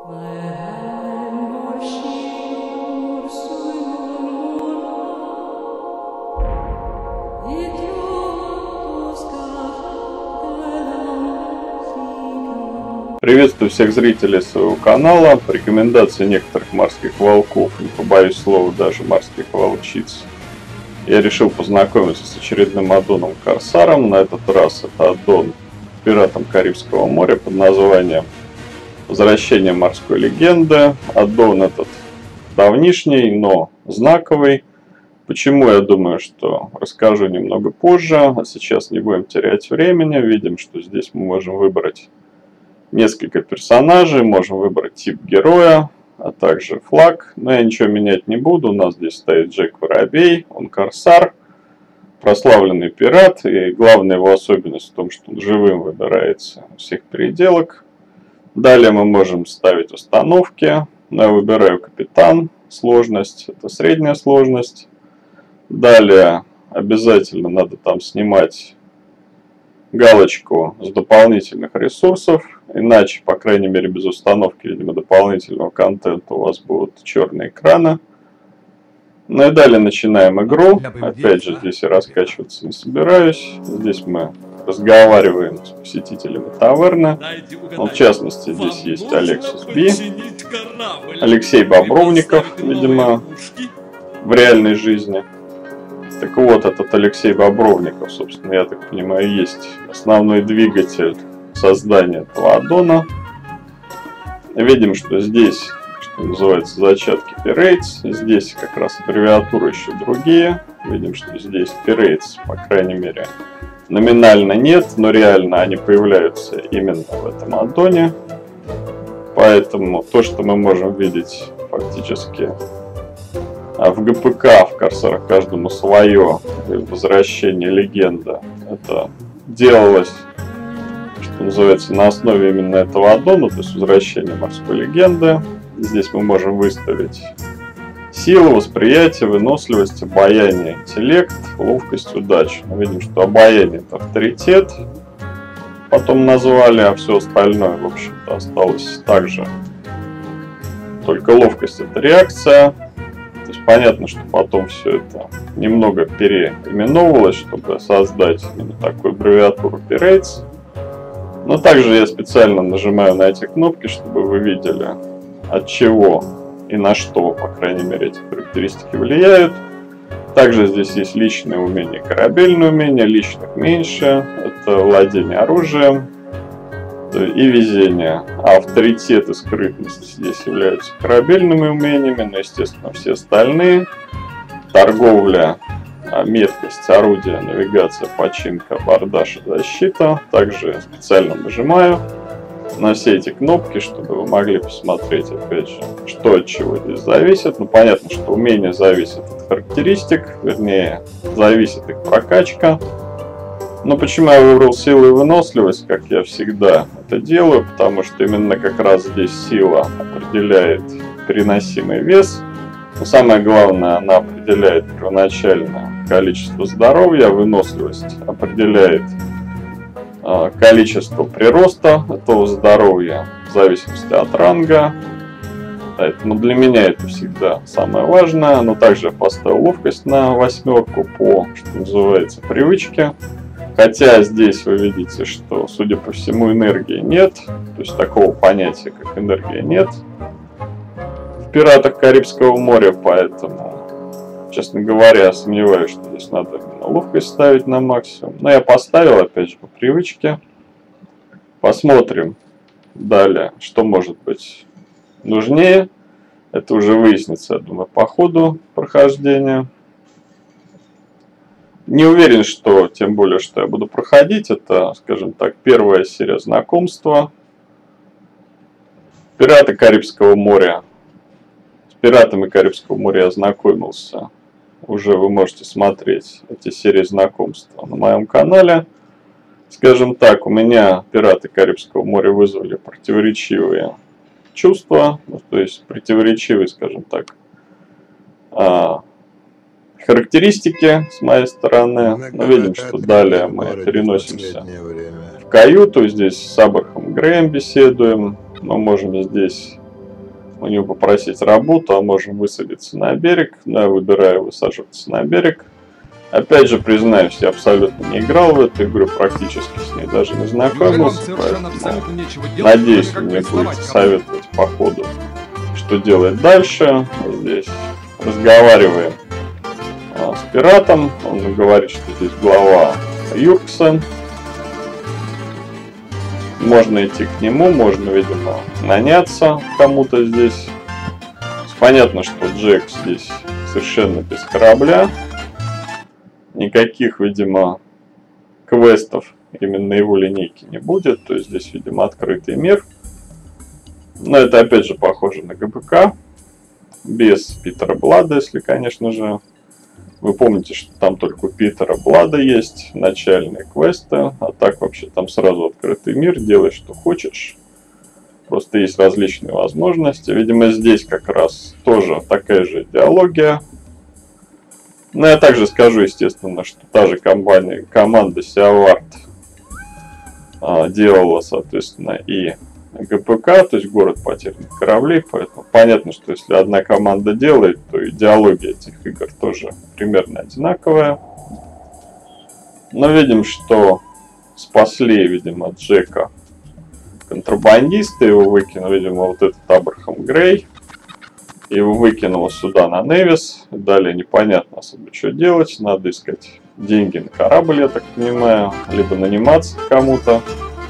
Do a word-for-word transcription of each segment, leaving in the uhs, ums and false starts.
Приветствую всех зрителей своего канала. По рекомендации некоторых морских волков, не побоюсь слова, даже морских волчиц, я решил познакомиться с очередным аддоном Корсаром. На этот раз это аддон Пиратам Карибского моря под названием Возвращение морской легенды. Аддон этот давнишний, но знаковый. Почему, я думаю, что расскажу немного позже. А сейчас не будем терять времени. Видим, что здесь мы можем выбрать несколько персонажей, можем выбрать тип героя, а также флаг. Но я ничего менять не буду. У нас здесь стоит Джек Воробей, он Корсар, прославленный пират. И главная его особенность в том, что он живым выбирается из всех переделок. Далее мы можем ставить установки. Я выбираю капитан, сложность, это средняя сложность. Далее обязательно надо там снимать галочку с дополнительных ресурсов, иначе, по крайней мере, без установки, видимо, дополнительного контента у вас будут черные экраны. Ну и далее начинаем игру. Опять же, здесь я раскачиваться не собираюсь. Здесь мы разговариваем с посетителями таверны. Ну, в частности, здесь есть Алексис Би, Алексей Бобровников, видимо, в реальной жизни. Так вот, этот Алексей Бобровников, собственно, я так понимаю, есть основной двигатель создания этого аддона. Видим, что здесь, что называется, зачатки Pirates. Здесь как раз аббревиатуры еще другие. Видим, что здесь Pirates, по крайней мере, номинально нет, но реально они появляются именно в этом аддоне. Поэтому то, что мы можем видеть фактически в ГПК, в Корсарах каждому свое, возвращение легенда, это делалось, что называется, на основе именно этого аддона, то есть возвращение морской легенды. Здесь мы можем выставить силу, восприятие, выносливость, обаяние, интеллект, ловкость, удачу. Мы видим, что обаяние — это авторитет, потом назвали, а все остальное, в общем-то, осталось так же. Только ловкость — это реакция. То есть понятно, что потом все это немного переименовывалось, чтобы создать именно такую аббревиатуру Pirates. Но также я специально нажимаю на эти кнопки, чтобы вы видели, от чего и на что, по крайней мере, эти характеристики влияют. Также здесь есть личные умения, корабельные умения, личных меньше. Это владение оружием и везение. А авторитет и скрытность здесь являются корабельными умениями, но, естественно, все остальные. Торговля, меткость, орудие, навигация, починка, абордаж и защита. Также специально нажимаю на все эти кнопки, чтобы вы могли посмотреть, опять же, что от чего здесь зависит. Ну, понятно, что умение зависит от характеристик, вернее, зависит их прокачка. Но почему я выбрал силу и выносливость, как я всегда это делаю? Потому что именно как раз здесь сила определяет переносимый вес. Но самое главное, она определяет первоначальное количество здоровья, выносливость определяет э, количество прироста этого здоровья в зависимости от ранга. Поэтому для меня это всегда самое важное. Но также я поставил ловкость на восьмерку по, что называется, привычке. Хотя здесь вы видите, что, судя по всему, энергии нет. То есть такого понятия, как энергия, нет в Пиратах Карибского моря. Поэтому, честно говоря, я сомневаюсь, что здесь надо именно ловкость ставить на максимум. Но я поставил, опять же, по привычке. Посмотрим далее, что может быть нужнее. Это уже выяснится, я думаю, по ходу прохождения. Не уверен, что, тем более, что я буду проходить. Это, скажем так, первая серия знакомства. Пираты Карибского моря. С Пиратами Карибского моря я знакомился. Уже вы можете смотреть эти серии знакомства на моем канале. Скажем так, у меня Пираты Карибского моря вызвали противоречивые чувства. Ну, то есть противоречивые, скажем так, характеристики с моей стороны. Мы видим, что далее мы переносимся в каюту. Здесь с Абрахамом Греем беседуем. Мы можем здесь у него попросить работу, а можем высадиться на берег. Да, выбираю высаживаться на берег. Опять же, признаюсь, я абсолютно не играл в эту игру, практически с ней даже не знакомился. Надеюсь, вы мне будете советовать по ходу, что делать дальше. Здесь разговариваем а, с пиратом. Он говорит, что здесь глава Юркса. Можно идти к нему, можно, видимо, наняться кому-то здесь. Понятно, что Джек здесь совершенно без корабля. Никаких, видимо, квестов именно его линейки не будет. То есть здесь, видимо, открытый мир. Но это опять же похоже на ГБК. Без Питера Блада, если, конечно же. Вы помните, что там только у Питера Блада есть начальные квесты. А так вообще там сразу открытый мир. Делай, что хочешь. Просто есть различные возможности. Видимо, здесь как раз тоже такая же идеология. Но я также скажу, естественно, что та же компания, команда Сиавард а, делала, соответственно, и ГПК, то есть город потерянных кораблей. Поэтому понятно, что если одна команда делает, то идеология этих игр тоже примерно одинаковая. Но видим, что спасли, видимо, Джека контрабандисты, его выкинул, видимо, вот этот Абрахам Грей. Его выкинуло сюда на Невис. Далее непонятно особо, что делать. Надо искать деньги на корабль, я так понимаю. Либо наниматься кому-то.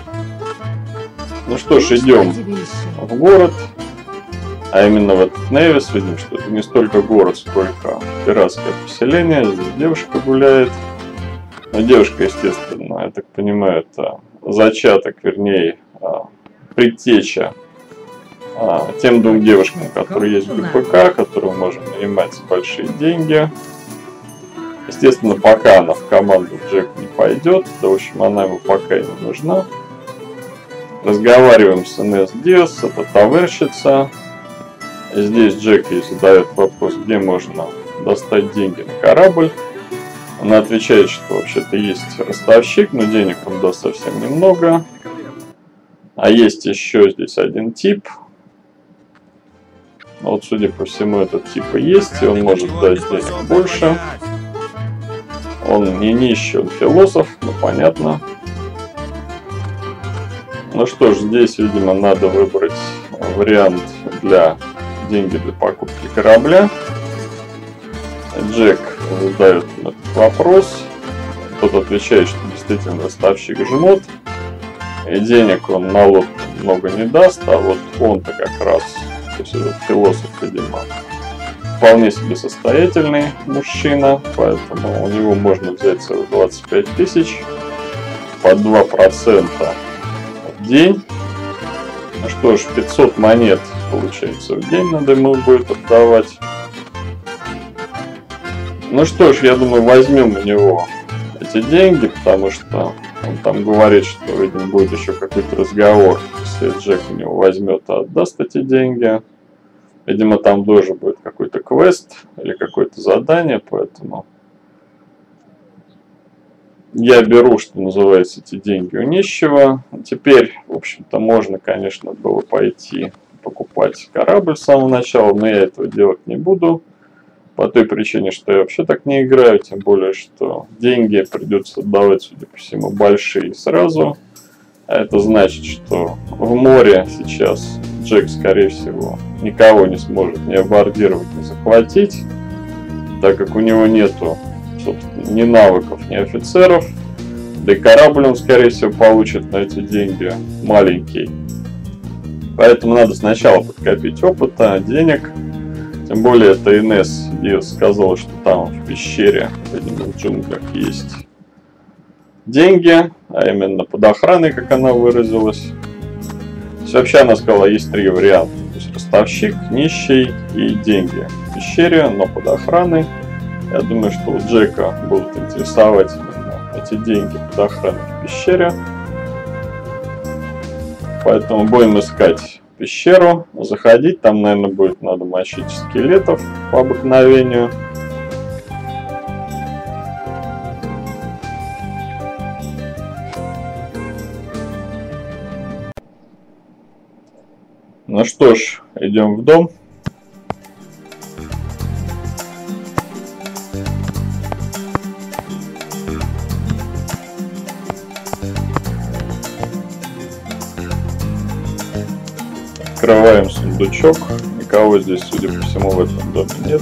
Ну что ж, идем в город. А именно в этот Невис. Видим, что это не столько город, сколько пиратское поселение. Здесь девушка гуляет. Но девушка, естественно, я так понимаю, это зачаток, вернее, предтеча а, тем двум девушкам, которые есть в ГПК, которые мы можем нанимать за большие деньги. Естественно, пока она в команду Джек не пойдет, да, в общем, она ему пока и не нужна. Разговариваем с Инесс Диас, это таверщица. Здесь Джек ей задает вопрос, где можно достать деньги на корабль. Она отвечает, что вообще-то есть ростовщик, но денег он даст совсем немного. А есть еще здесь один тип. Вот, судя по всему, этот тип и есть, и он может дать денег больше. Он не нищий, он философ, ну понятно. Ну что ж, здесь, видимо, надо выбрать вариант для деньги для покупки корабля. Джек задает этот вопрос. Тот отвечает, что действительно ростовщик жмот. И денег он на лодку много не даст, а вот он-то как раз, то есть этот философ, видимо, вполне себе состоятельный мужчина, поэтому у него можно взять целых двадцать пять тысяч по два процента в день. Ну что ж, пятьсот монет, получается, в день надо ему будет отдавать. Ну что ж, я думаю, возьмем у него эти деньги, потому что он там говорит, что, видимо, будет еще какой-то разговор, если Джек у него возьмет и отдаст эти деньги. Видимо, там тоже будет какой-то квест или какое-то задание, поэтому я беру, что называется, эти деньги у нищего. Теперь, в общем-то, можно, конечно, было пойти покупать корабль с самого начала, но я этого делать не буду. По той причине, что я вообще так не играю, тем более, что деньги придется отдавать, судя по всему, большие сразу. А это значит, что в море сейчас Джек, скорее всего, никого не сможет ни абордировать, ни захватить, так как у него нету, собственно, ни навыков, ни офицеров. Да и корабль он, скорее всего, получит на эти деньги маленький. Поэтому надо сначала подкопить опыта, денег. Тем более, это Инесс Диас сказала, что там в пещере, видимо, в джунглях есть деньги, а именно под охраной, как она выразилась. То есть, вообще она сказала, есть три варианта. То есть ростовщик, нищий и деньги в пещере, но под охраной. Я думаю, что у Джека будут интересовать именно эти деньги под охраной в пещере. Поэтому будем искать пещеру, заходить, там, наверное, будет надо мочить скелетов по обыкновению. Ну что ж, идем в дом. Открываем сундучок. Никого здесь, судя по всему, в этом доме нет.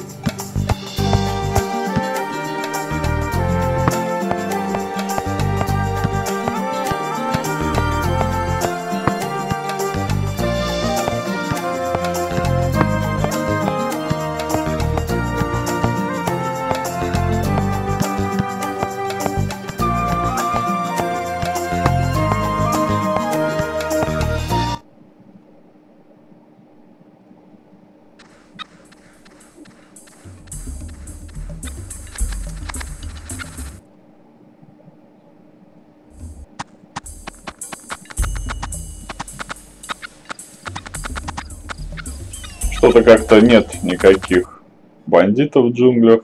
Что-то как-то нет никаких бандитов в джунглях.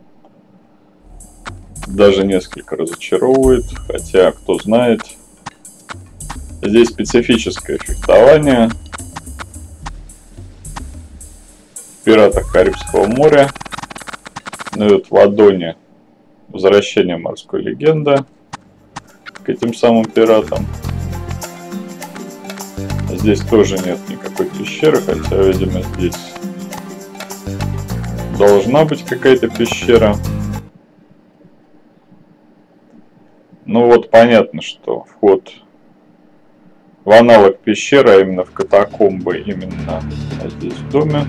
Даже несколько разочаровывает, хотя, кто знает. Здесь специфическое фехтование. В пиратах Карибского моря. Ну и вот в Адоне возвращение морской легенды к этим самым пиратам. Здесь тоже нет никакой пещеры, хотя, видимо, здесь должна быть какая-то пещера. Ну вот понятно, что вход в аналог пещеры, а именно в катакомбы, именно здесь в доме.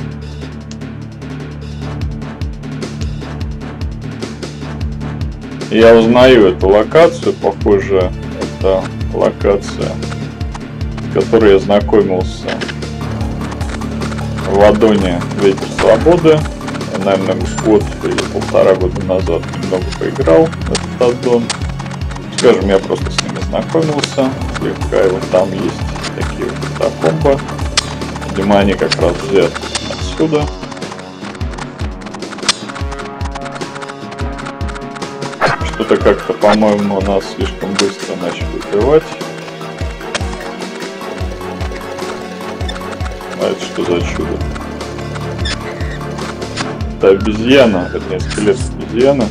Я узнаю эту локацию, похоже, это локация, с которой я знакомился в Адоне Ветер Свободы. Я, наверное, год или полтора года назад немного поиграл в этот аддон. Скажем, я просто с ними знакомился слегка, и вот там есть такие вот катакомбы. Видимо, они как раз взяты отсюда. Что-то как-то, по-моему, нас слишком быстро начали убивать. А это что за чудо? Это обезьяна, вернее, скелет обезьяны.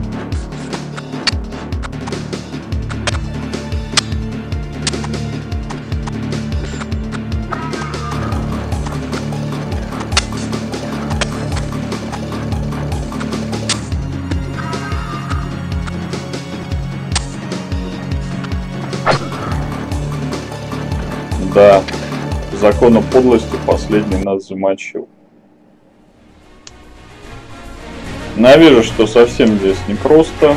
Да, закону подлости последний нас замочил. Но я вижу, что совсем здесь непросто.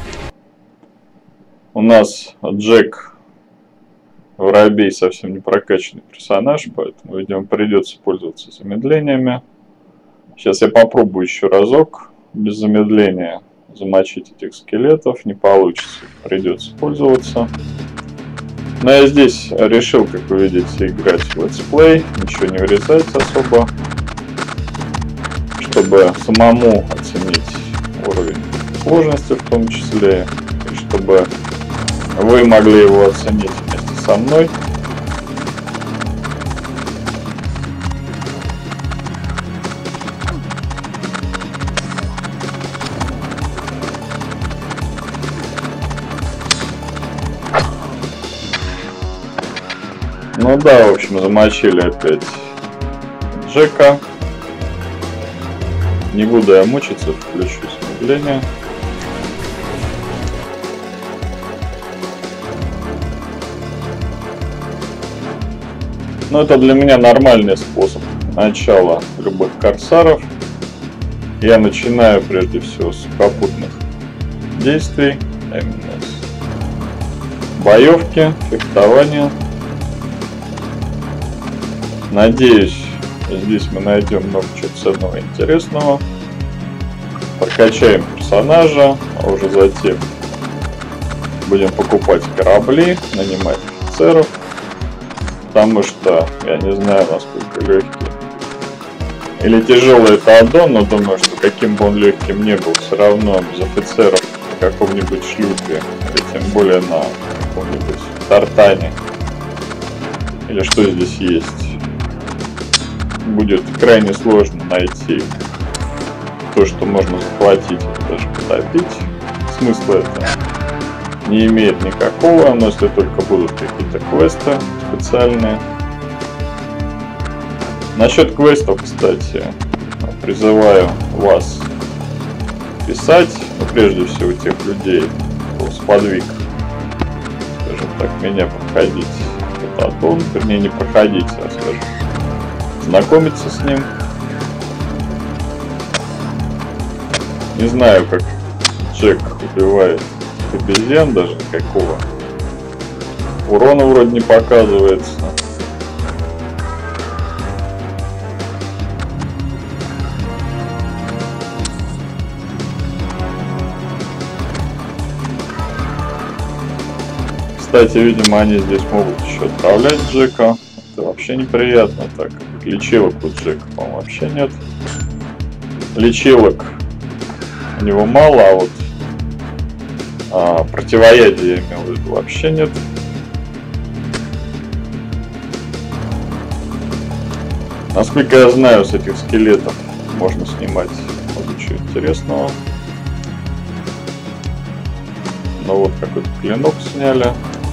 У нас Джек Воробей совсем не прокачанный персонаж, поэтому, видимо, придется пользоваться замедлениями. Сейчас я попробую еще разок без замедления замочить этих скелетов. Не получится, придется пользоваться. Но я здесь решил, как вы видите, играть в летсплей, ничего не вырезать особо, чтобы самому оценить уровень сложности в том числе, и чтобы вы могли его оценить вместе со мной. Ну да, в общем, замочили опять Джека. Не буду я мучиться, включу замедление. Но это для меня нормальный способ начала любых корсаров. Я начинаю прежде всего с сухопутных действий, а именно с боевки, фехтования. Надеюсь, здесь мы найдем много чего ценного и интересного. Прокачаем персонажа, а уже затем будем покупать корабли, нанимать офицеров. Потому что я не знаю, насколько легкий или тяжелый это аддон, но думаю, что каким бы он легким не был, все равно без офицеров на каком-нибудь шлюпе, или тем более на каком-нибудь тартане. Или что здесь есть? будет крайне сложно найти то, что можно заплатить и даже потопить. Смысла это не имеет никакого, но если только будут какие-то квесты специальные. Насчет квестов, кстати, призываю вас писать, ну, прежде всего тех людей, кто сподвиг, скажем так, меня проходить этот аддон, вернее не проходить, а скажем, знакомиться с ним. Не знаю, как Джек убивает обезьян, даже какого урона вроде не показывается. Кстати, видимо, они здесь могут еще отправлять Джека. Это вообще неприятно, так как лечилок у Джека, по-моему, вообще нет. Лечилок у него мало, а вот а, противоядия, я имел в виду, вообще нет. Насколько я знаю, с этих скелетов можно снимать много чего интересного. Ну вот какой-то клинок сняли.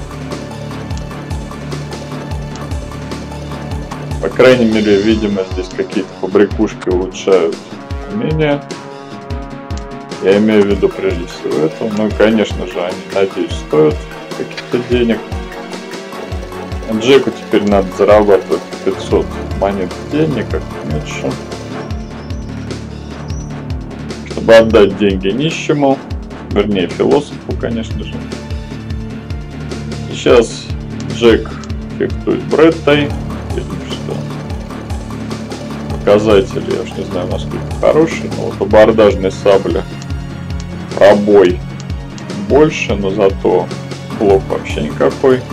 По крайней мере, видимо, здесь какие-то побрякушки улучшают умения. Я имею в виду прежде всего это. Ну и, конечно же, они, надеюсь, стоят каких-то денег. Джеку теперь надо зарабатывать пятьсот монет денег, как меньше, чтобы отдать деньги нищему, вернее философу, конечно же. Сейчас Джек фехтует Бреттой. Видим, что показатели, я уж не знаю, насколько хорошие, но вот абордажной сабли пробой больше, но зато блок вообще никакой.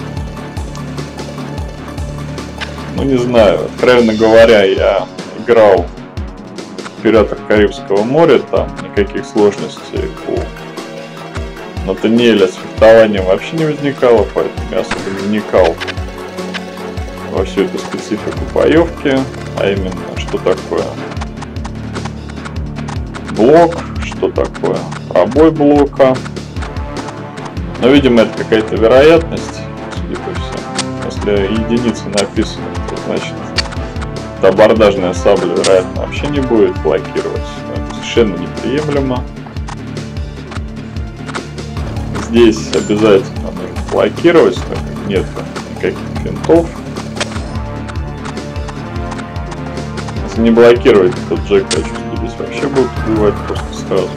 Ну не знаю, откровенно говоря, я играл в Пиратах Карибского моря, там никаких сложностей по Натаниэля с фехтованием вообще не возникало, поэтому я особо не вникал во всю эту специфику боевки, а именно, что такое блок, что такое пробой блока. Но, видимо, это какая-то вероятность, судя по всему. Если единицы написаны, то значит эта абордажная сабля, вероятно, вообще не будет блокировать. Это совершенно неприемлемо. Здесь обязательно нужно блокировать, так как нет никаких финтов. Если не блокировать, то Джек, я чувствую, здесь вообще будут убивать просто сразу.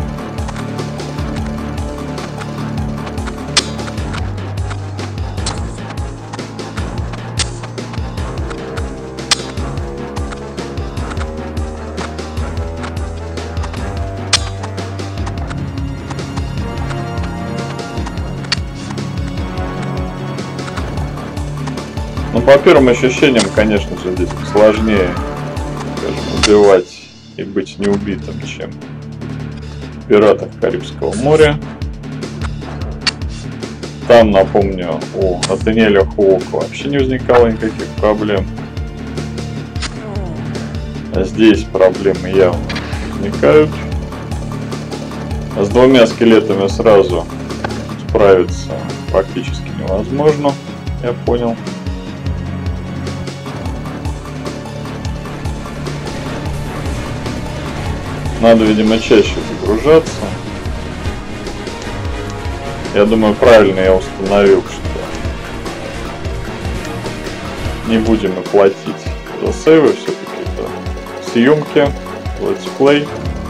Ну, по первым ощущениям, конечно же, здесь сложнее, скажем, убивать и быть неубитым, чем в Пиратах Карибского моря. Там, напомню, у Натаниэля Хуока вообще не возникало никаких проблем. А здесь проблемы явно возникают. А с двумя скелетами сразу справиться практически невозможно, я понял. Надо, видимо, чаще загружаться. Я думаю, правильно я установил, что не будем мы платить за сейвы, все-таки это съемки, летсплей.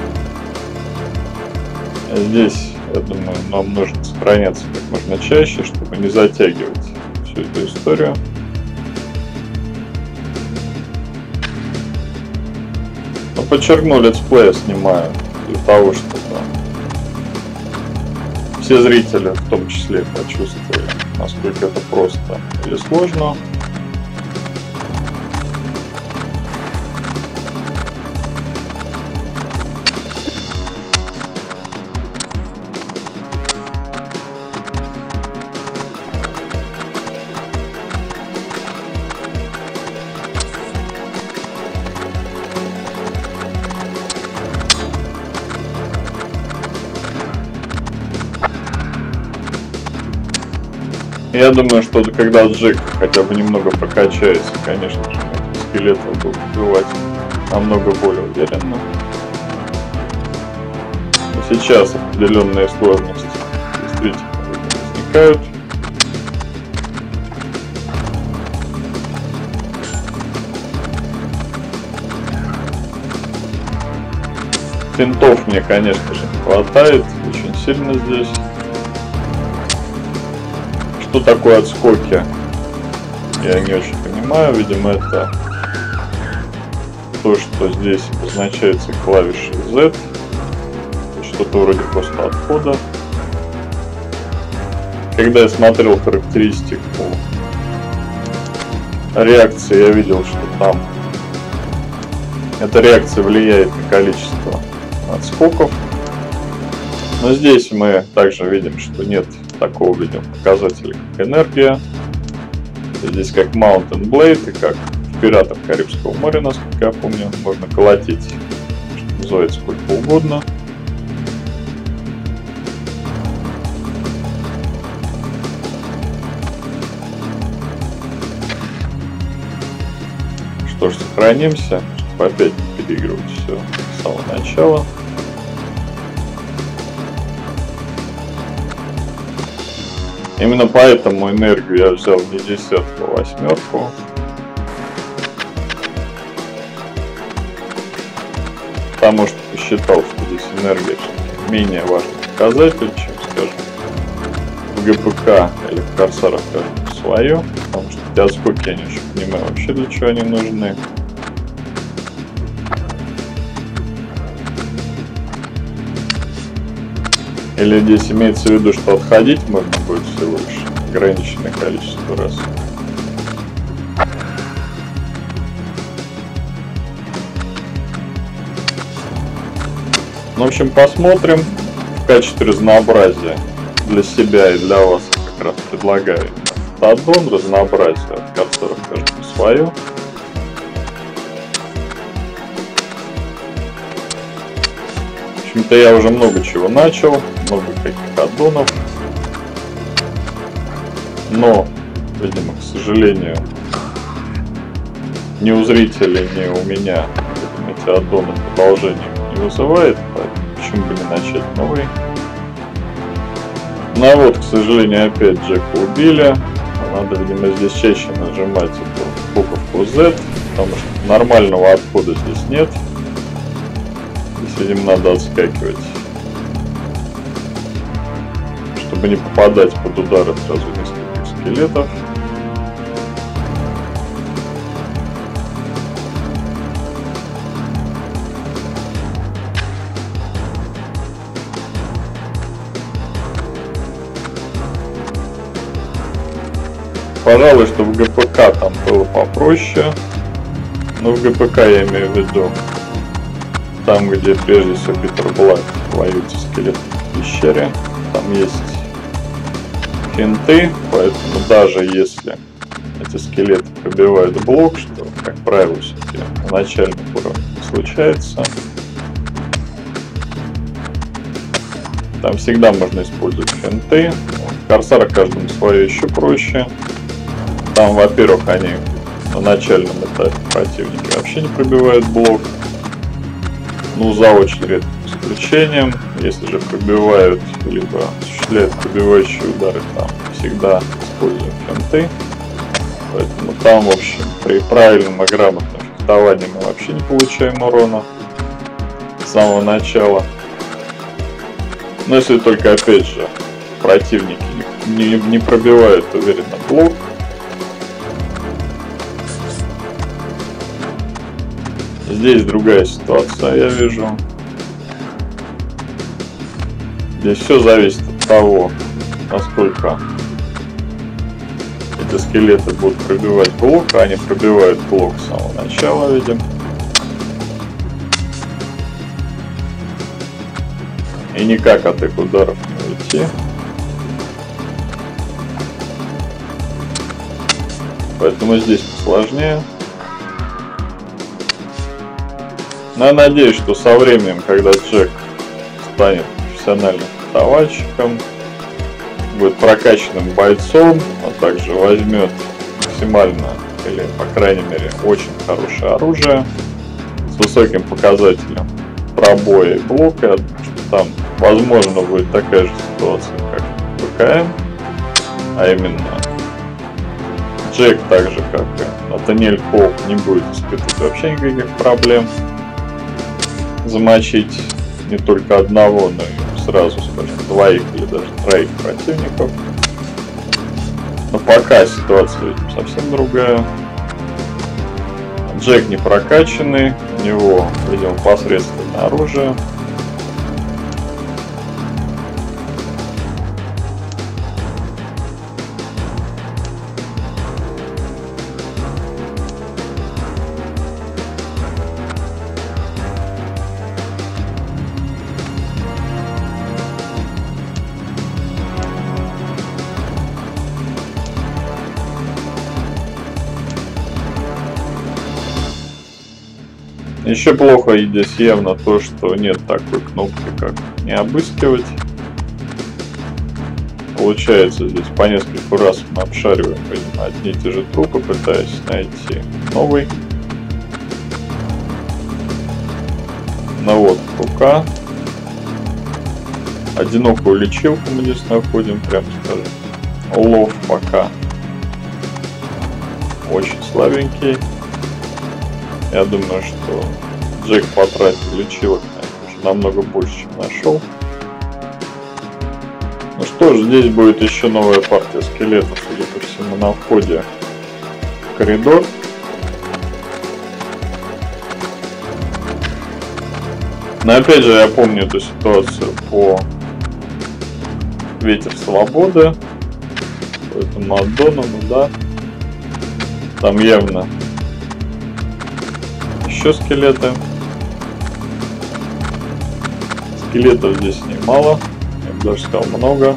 А здесь, я думаю, нам нужно сохраняться как можно чаще, чтобы не затягивать всю эту историю. Но подчеркну, летсплея снимаю для того, чтобы все зрители в том числе почувствовали, насколько это просто или сложно. Я думаю, что когда Джек хотя бы немного прокачается, конечно же, скелетов будут убивать намного более уверенно. Но сейчас определенные сложности действительно возникают. Винтов мне, конечно же, не хватает очень сильно здесь. Что такое отскоки? Я не очень понимаю. Видимо, это то, что здесь обозначается клавишей Z. Что-то вроде просто отхода. Когда я смотрел характеристику реакции, я видел, что там эта реакция влияет на количество отскоков. Но здесь мы также видим, что нет такого, видим, показателя, как энергия. Здесь как Mountain Blade и как в Пиратах Карибского моря, насколько я помню, можно колотить, что называется, сколько угодно. Что ж, сохранимся, чтобы опять не переигрывать все с самого начала. Именно поэтому энергию я взял не десятку, а восьмерку. Потому что посчитал, что здесь энергия менее важный показатель, чем, скажем, в ГПК или в Корсарах свое. Потому что эти отскоки я не очень понимаю вообще, для чего они нужны. Или здесь имеется в виду, что отходить можно будет всего лишь ограниченное количество раз. Ну, в общем, посмотрим. В качестве разнообразия для себя и для вас как раз предлагаю аддон, разнообразие от Корсаров каждому свое. В общем-то, я уже много чего начал, много каких аддонов. Но, видимо, к сожалению, ни у зрителей, ни у меня, видимо, эти аддоны продолжения не вызывает, поэтому почему бы не начать новый. Ну вот, к сожалению, опять Джека убили. Надо, видимо, здесь чаще нажимать эту буковку Z, потому что нормального отхода здесь нет. Здесь, видимо, надо отскакивать, чтобы не попадать под удары сразу нескольких скелетов. Пожалуй, что в ГПК там было попроще. Но в ГПК я имею в виду там, где прежде всего Питер Блэк воюет со скелетом в пещере. Там есть финты, поэтому даже если эти скелеты пробивают блок, что, как правило, все-таки на начальном уровне не случается, там всегда можно использовать финты. В Корсарах каждому свое еще проще. Там, во-первых, они на начальном этапе противники вообще не пробивают блок. Ну, за очень редким исключением. Если же пробивают, либо осуществляют пробивающие удары, там всегда используем финты. Поэтому там, в общем, при правильном и грамотном фехтовании мы вообще не получаем урона с самого начала. Но если только, опять же, противники не, не, не пробивают уверенно блок. Здесь другая ситуация, я вижу. Здесь все зависит от того, насколько эти скелеты будут пробивать блок, а они пробивают блок с самого начала, видим. И никак от их ударов не уйти. Поэтому здесь посложнее. Но я надеюсь, что со временем, когда Джек станет профессиональным фехтовальщиком, будет прокачанным бойцом, а также возьмет максимально, или по крайней мере очень хорошее оружие с высоким показателем пробоя и блока. Я думаю, что там возможно будет такая же ситуация, как в ПКМ, а именно Джек, так же как и Натаниэль Хоуп, не будет испытывать вообще никаких проблем замочить не только одного, но и сразу, скажем, двоих или даже троих противников. Но пока ситуация, видим, совсем другая. Джек не прокачанный, у него, видимо, посредственное оружие. Еще плохо здесь явно то, что нет такой кнопки, как не обыскивать. Получается, здесь по нескольку раз мы обшариваем, видимо, одни и те же трупы, пытаясь найти новый. Навод рука. Одинокую лечилку мы здесь находим, прям скажем. Улов пока очень слабенький. Я думаю, что Джек потратил лечилок, наверное, намного больше, чем нашел. Ну что ж, здесь будет еще новая партия скелетов, судя по всему, на входе в коридор. Но опять же, я помню эту ситуацию по Ветер Свободы, по этому аддону, ну да, там явно еще скелеты. Скелетов здесь немало, я бы даже сказал много.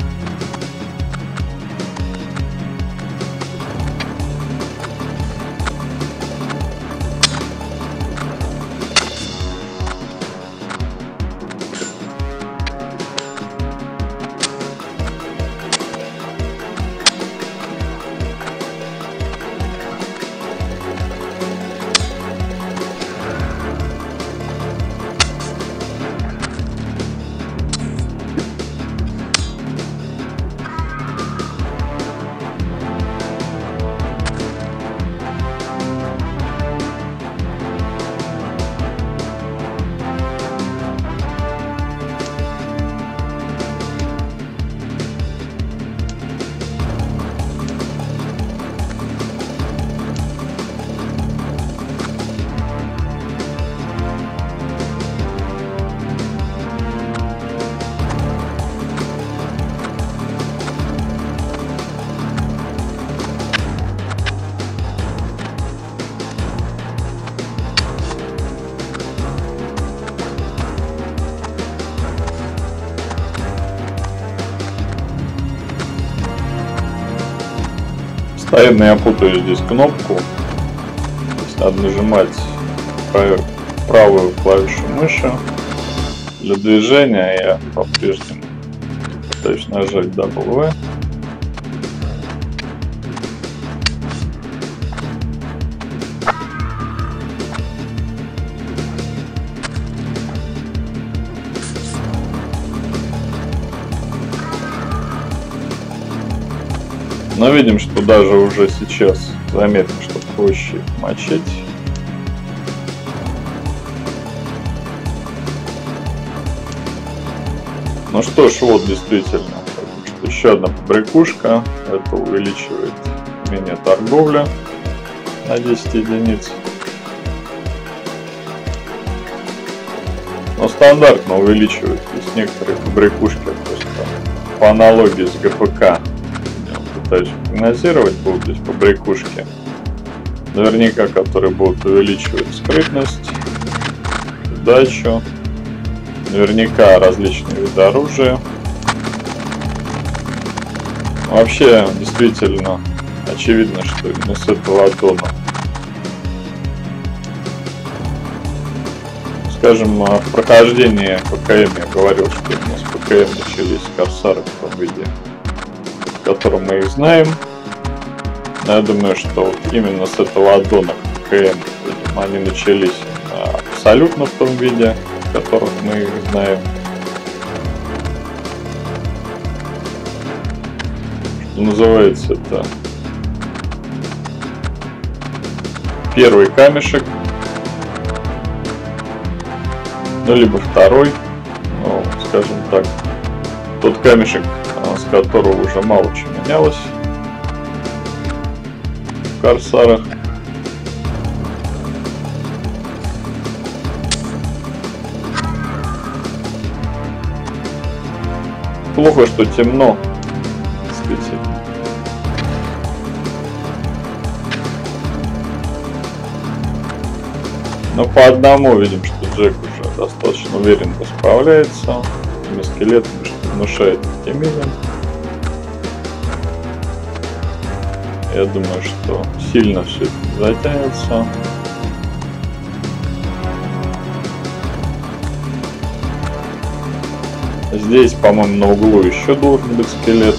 Постоянно я путаю здесь кнопку. Здесь надо нажимать правую клавишу мыши для движения. Я по-прежнему пытаюсь нажать дабл ви. Но видим, что даже уже сейчас заметно, что проще их мочить. Ну что ж, вот действительно, еще одна побрякушка. Это увеличивает умение торговли на десять единиц. Но стандартно увеличивает. Есть некоторые побрякушки просто по аналогии с ГПК. Пытаюсь прогнозировать, будут здесь побрякушки, наверняка, которые будут увеличивать скрытность, удачу, наверняка различные виды оружия. Вообще, действительно, очевидно, что именно с этого аддона, скажем, в прохождении ПКМ я говорил, что именно с ПКМ начались корсары в том виде, которым мы их знаем. Но я думаю, что вот именно с этого аддона КМ, видимо, они начались абсолютно в том виде, в котором мы их знаем. Что называется, это первый камешек, ну либо второй, ну, скажем так, тот камешек, с которого уже мало чего менялось в корсарах. Плохо, что темно, действительно. Но по одному видим, что Джек уже достаточно уверенно справляется. Этими скелетами, что внушает оптимизм. Я думаю, что сильно все это не затянется. Здесь, по-моему, на углу еще должен быть скелет.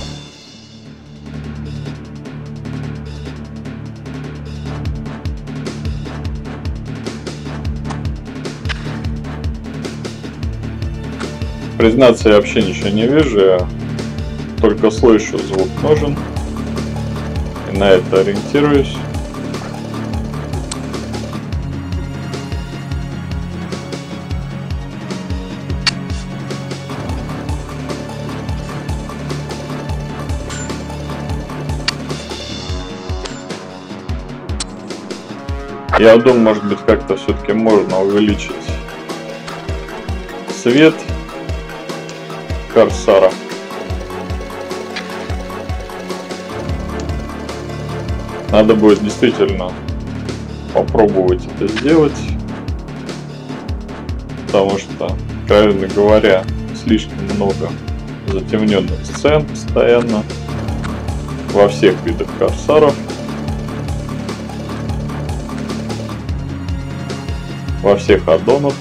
Признаться, я вообще ничего не вижу, я только слышу, звук нужен. И на это ориентируюсь. Я думаю, может быть, как-то все-таки можно увеличить свет корсара. Надо будет действительно попробовать это сделать, потому что, откровенно говоря, слишком много затемненных сцен постоянно во всех видах корсаров, во всех аддонах.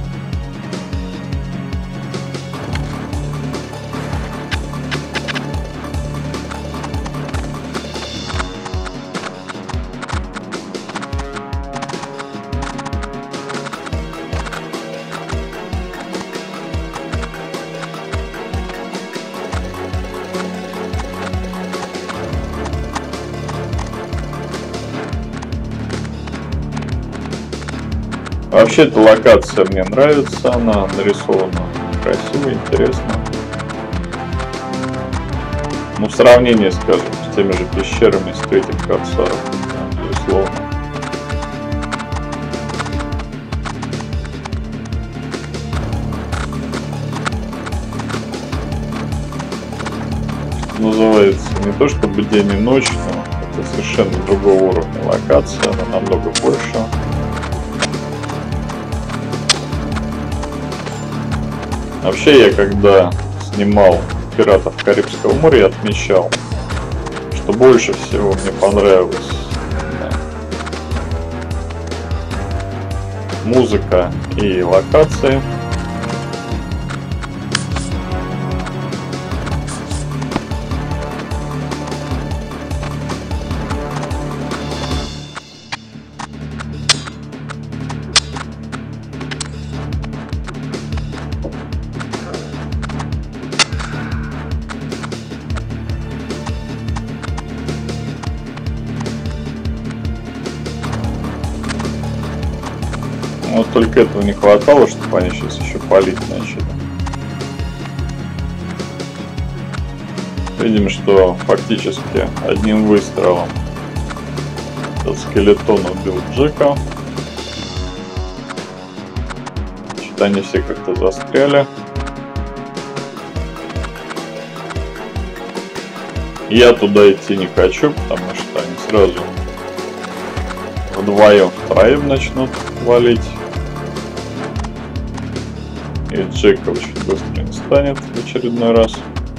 Вообще эта локация мне нравится, она нарисована красиво, интересно. Ну, в сравнении, скажем, с теми же пещерами с третьим корсаром, безусловно. Что называется, не то чтобы день и ночь, но это совершенно другого уровня локация, она намного больше. Вообще, я когда снимал «Пиратов Карибского моря», отмечал, что больше всего мне понравилась, да, музыка и локации. Вот только этого не хватало, чтобы они сейчас еще палить начали. Видим, что фактически одним выстрелом этот скелетон убил Джека. Что-то они все как-то застряли. Я туда идти не хочу, потому что они сразу вдвоем, втроем начнут валить. И Джека очень быстро не станет в очередной раз.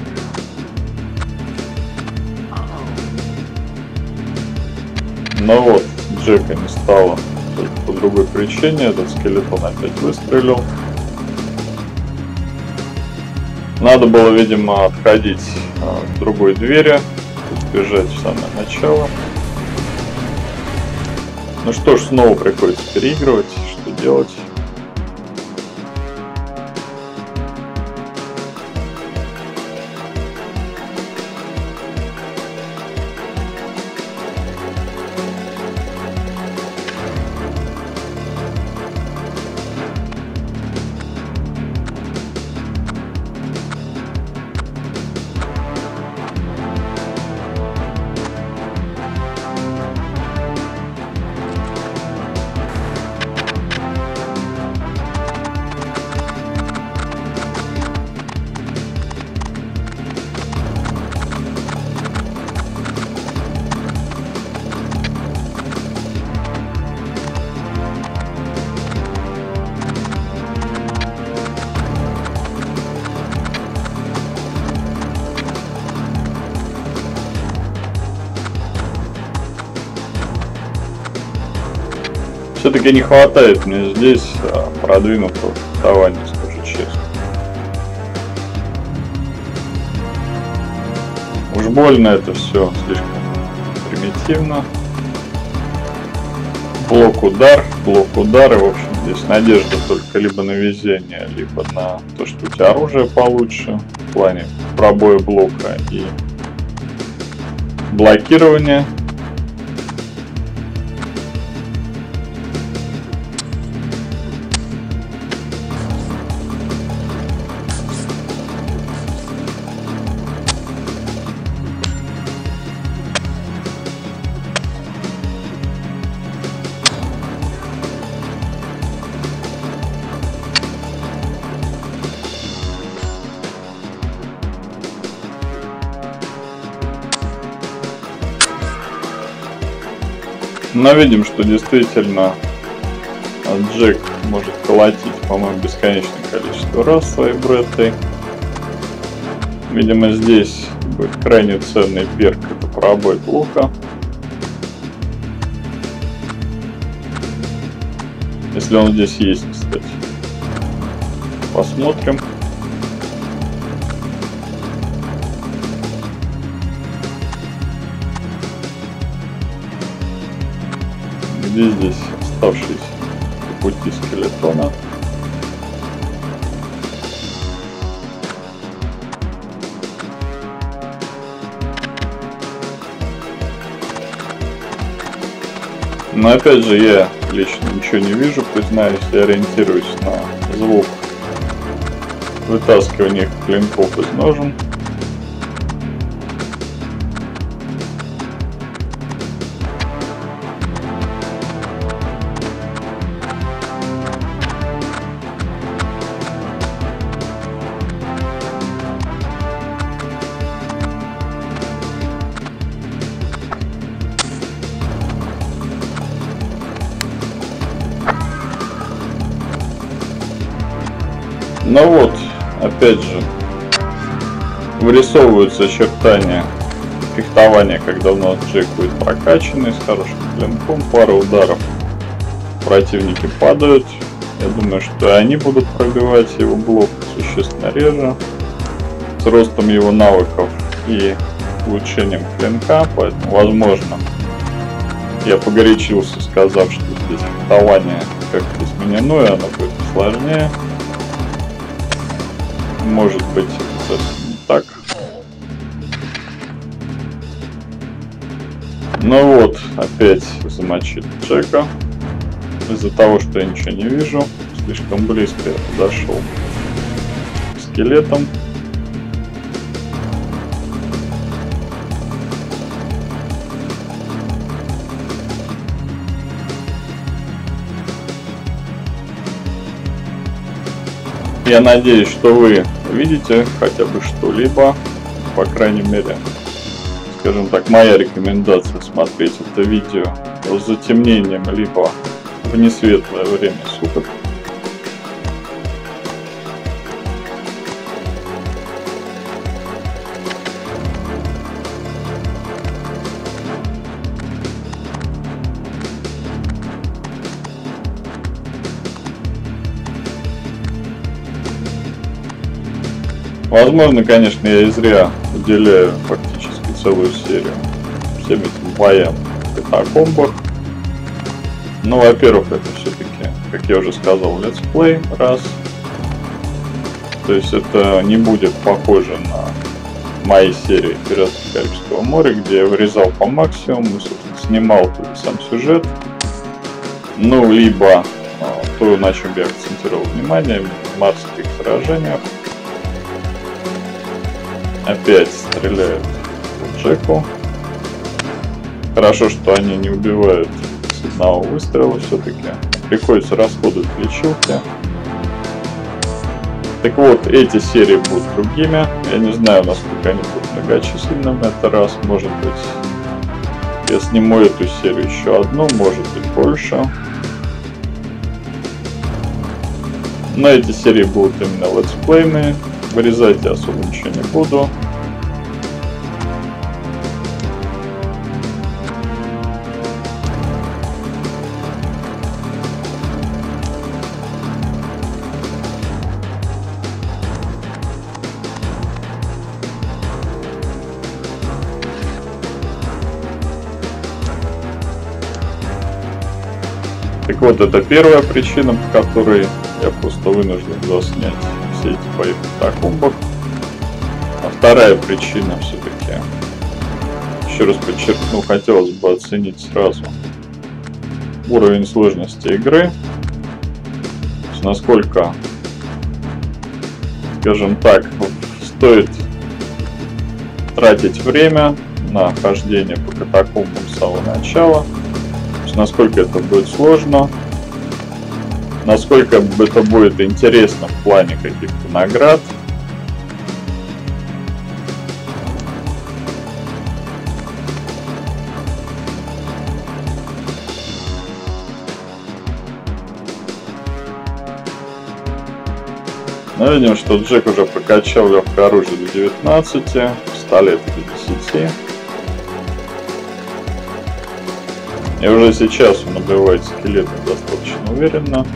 Но вот, Джека не стало только по другой причине. Этот скелетон опять выстрелил. Надо было, видимо, отходить к другой двери, бежать в самое начало. Ну что ж, снова приходится переигрывать. Что делать? Все-таки не хватает мне здесь продвинутого фехтования, скажу честно. Уж больно это все слишком примитивно. Блок-удар, блок-удар, и в общем здесь надежда только либо на везение, либо на то, что у тебя оружие получше в плане пробоя блока и блокирования. Но видим, что действительно Джек может колотить, по-моему, бесконечное количество раз своей бреттой. Видимо, здесь будет крайне ценный перк, это пробой блока. Если он здесь есть, кстати. Посмотрим. Где здесь оставшиеся пути скелетона? Но опять же, я лично ничего не вижу, признаюсь, я ориентируюсь на звук вытаскивания клинков из ножен. Но вот, опять же, вырисовываются очертания фехтования, когда у нас Джек будет прокачанный, с хорошим клинком, пара ударов, противники падают. Я думаю, что и они будут пробивать его блок существенно реже, с ростом его навыков и улучшением клинка, поэтому, возможно, я погорячился, сказав, что здесь фехтование как-то изменено, и оно будет сложнее. Может быть, это не так. Ну вот, опять замочили Джека. Из-за того, что я ничего не вижу, слишком близко я подошел к скелетам. Я надеюсь, что вы видите хотя бы что-либо, по крайней мере, скажем так, моя рекомендация смотреть это видео с затемнением, либо в несветлое время суток. Возможно, конечно, я и зря уделяю фактически целую серию всем этим боям в катакомбах. Ну, во-первых, это все-таки, как я уже сказал, летсплей, раз. То есть это не будет похоже на мои серии «Пиратов Карибского моря», где я вырезал по максимуму, собственно, снимал тут сам сюжет. Ну, либо то, на чем я акцентировал внимание, в морских сражениях. Опять стреляют по Джеку. Хорошо, что они не убивают с одного выстрела все-таки. Приходится расходовать лечилки. Так вот, эти серии будут другими. Я не знаю, насколько они будут многочисленными. Это раз, может быть, я сниму эту серию еще одну, может быть, больше. Но эти серии будут именно летсплейные. Вырезать я особо ничего не буду. Так вот, это первая причина, по которой я просто вынужден заснять все эти бои в катакомбах. А вторая причина все-таки, еще раз подчеркну, хотелось бы оценить сразу уровень сложности игры. То есть насколько, скажем так, стоит тратить время на хождение по катакомбам с самого начала. Насколько это будет сложно, насколько это будет интересно в плане каких-то наград. Мы видим, что Джек уже прокачал легкое оружие до девятнадцати, пистолет до десяти. И уже сейчас он убивает скелетов достаточно уверенно.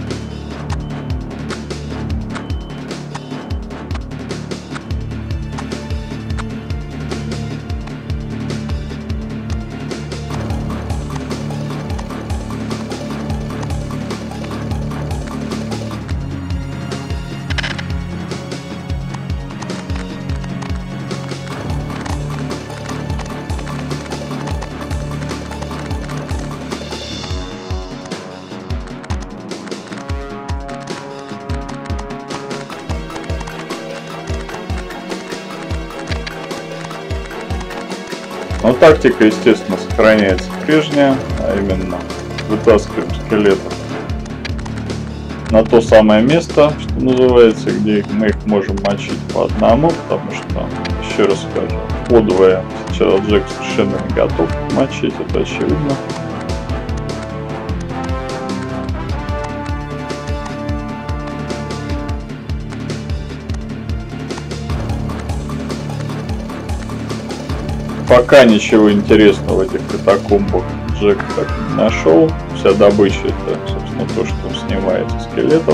Но тактика, естественно, сохраняется прежняя, а именно вытаскиваем скелетов на то самое место, что называется, где мы их можем мочить по одному, потому что, еще раз скажу, подвое сейчас Джек совершенно не готов мочить, это очевидно. Пока ничего интересного в этих катакомбах Джек так и не нашел. Вся добыча — это, собственно, то, что он снимает из скелетов.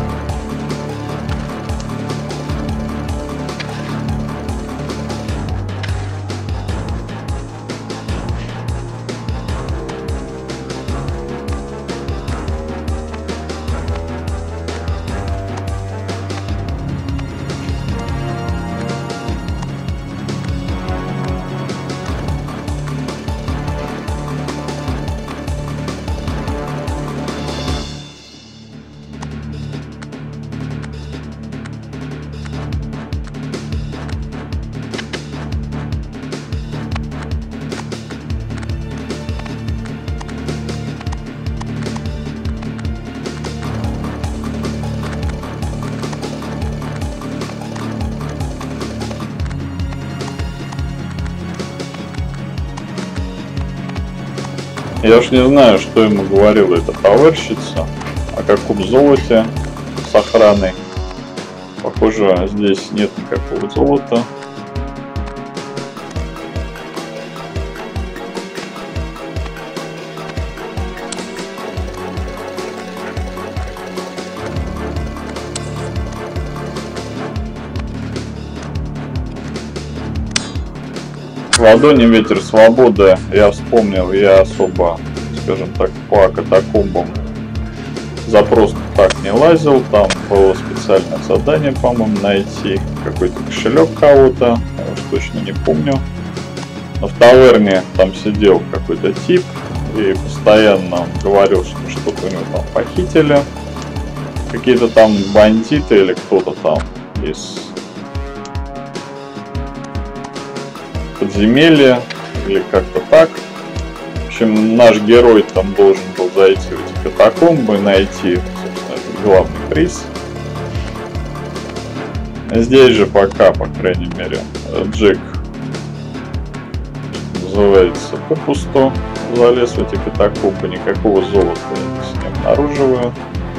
Я уж не знаю, что ему говорила эта товарищица, о каком золоте с охраной. Похоже, здесь нет никакого золота. В ладони ветер свободы я вспомнил, я особо, скажем так, по катакомбам за просто так не лазил. Там было специальное задание, по-моему, найти какой-то кошелек кого-то, я уж точно не помню. Но в таверне там сидел какой-то тип и постоянно говорил, что что-то у него там похитили. Какие-то там бандиты или кто-то там из подземелья или как-то так. В общем, наш герой там должен был зайти в эти катакомбы и найти, собственно, этот главный приз. Здесь же пока, по крайней мере, Джек, называется, попусту залез в эти катакомбы, никакого золота я не обнаруживаю.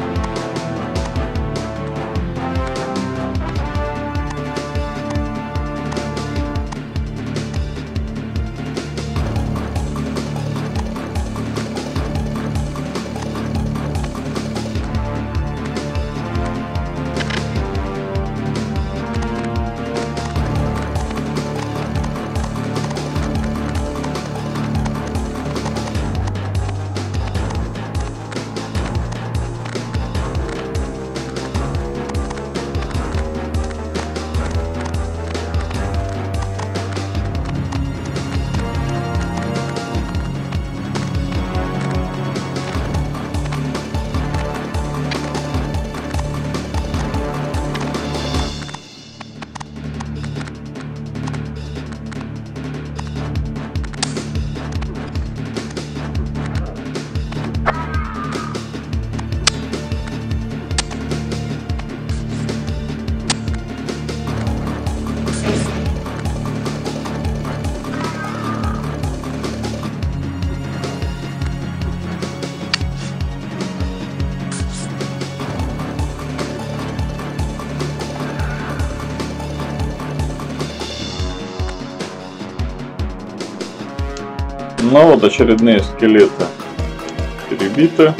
Ну вот, очередные скелеты перебиты.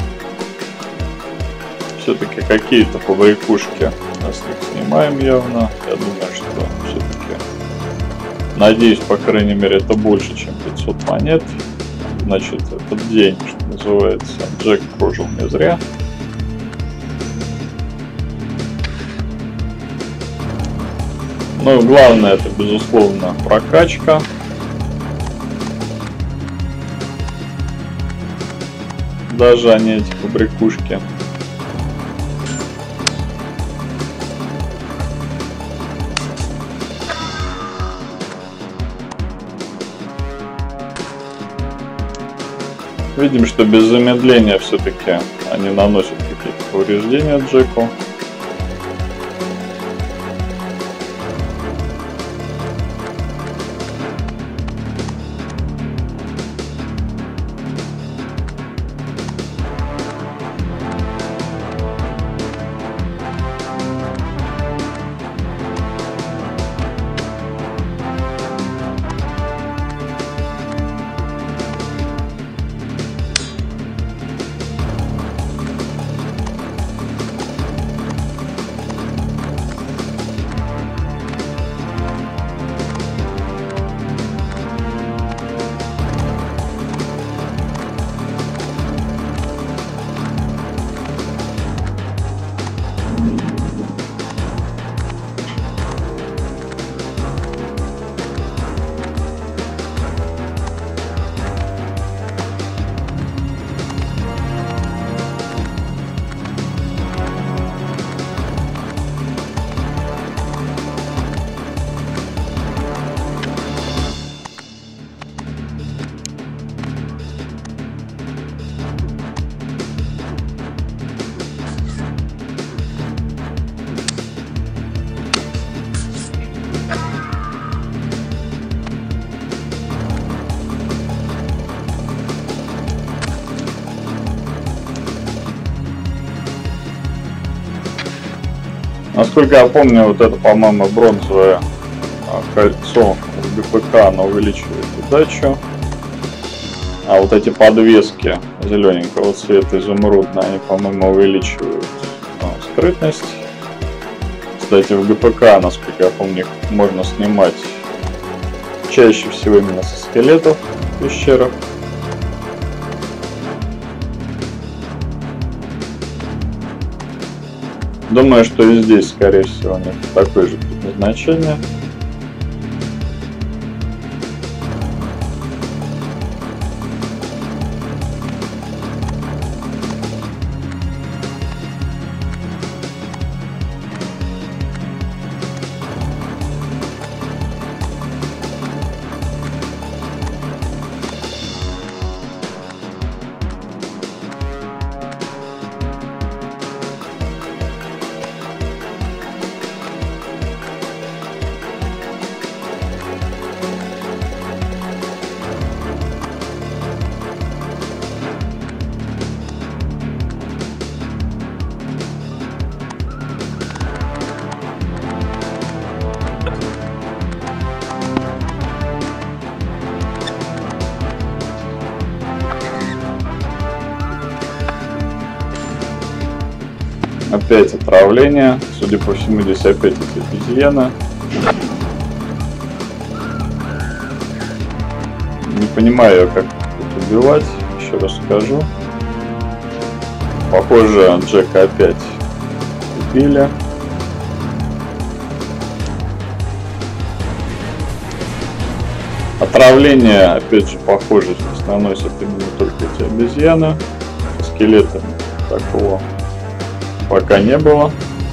Все-таки какие-то побрякушки нас их снимаем явно. Я думаю, что все-таки, надеюсь, по крайней мере, это больше, чем пятьсот монет. Значит, этот день, что называется, Джек прожил не зря. Ну, главное, это, безусловно, прокачка. Даже они, эти побрякушки. Видим, что без замедления все-таки они наносят какие-то повреждения Джеку. Насколько я помню, вот это, по-моему, бронзовое кольцо в ГПК, оно увеличивает удачу. А вот эти подвески зелененького цвета, изумрудные, они, по-моему, увеличивают а, скрытность. Кстати, в ГПК, насколько я помню, можно снимать чаще всего именно со скелетов в пещерах. Думаю, что и здесь, скорее всего, у них такое же предназначение. Опять отравление. Судя по всему, здесь опять эти обезьяны. Не понимаю, как тут убивать. Еще раз скажу. Похоже, Джека опять убили. Отравление, опять же, похоже, здесь наносят именно только эти обезьяны. Скелеты такого пока не было.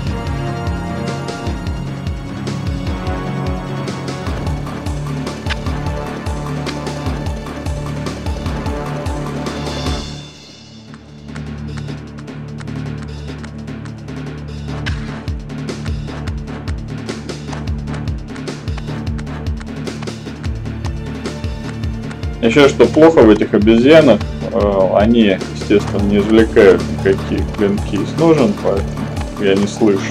Еще что плохо в этих обезьянах, они, естественно, не извлекают никакие клинки из ножен, поэтому я не слышу,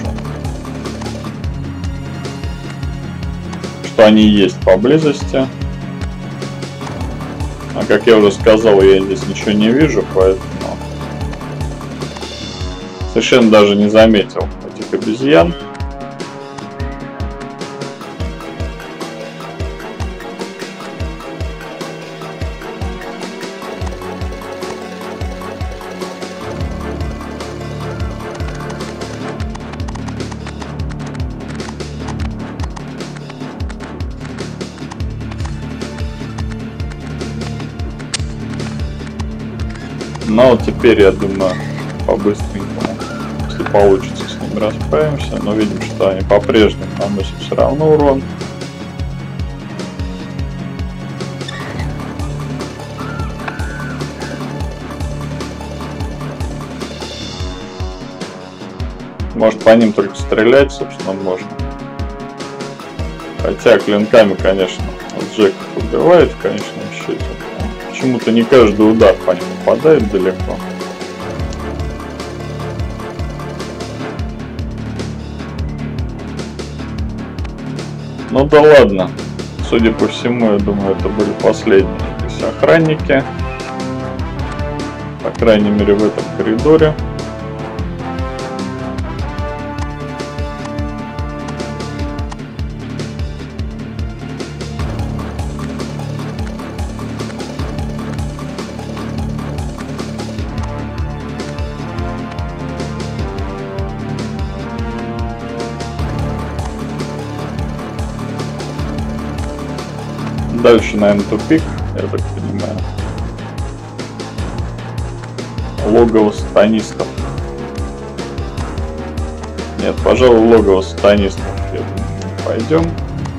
что они есть поблизости. А как я уже сказал, я здесь ничего не вижу, поэтому совершенно даже не заметил этих обезьян. Но теперь, я думаю, по-быстренькому, если получится, с ними расправимся. Но видим, что они по-прежнему наносят все равно урон. Может, по ним только стрелять, собственно, можно. Хотя клинками, конечно, Джек убивает в конечном счете. Почему-то не каждый удар по ним попадает далеко. Ну да ладно. Судя по всему, я думаю, это были последние здесь охранники. По крайней мере, в этом коридоре. Дальше, наверное, тупик, я так понимаю. Логово сатанистов. Нет, пожалуй, логово сатанистов, я думаю, не пойдем.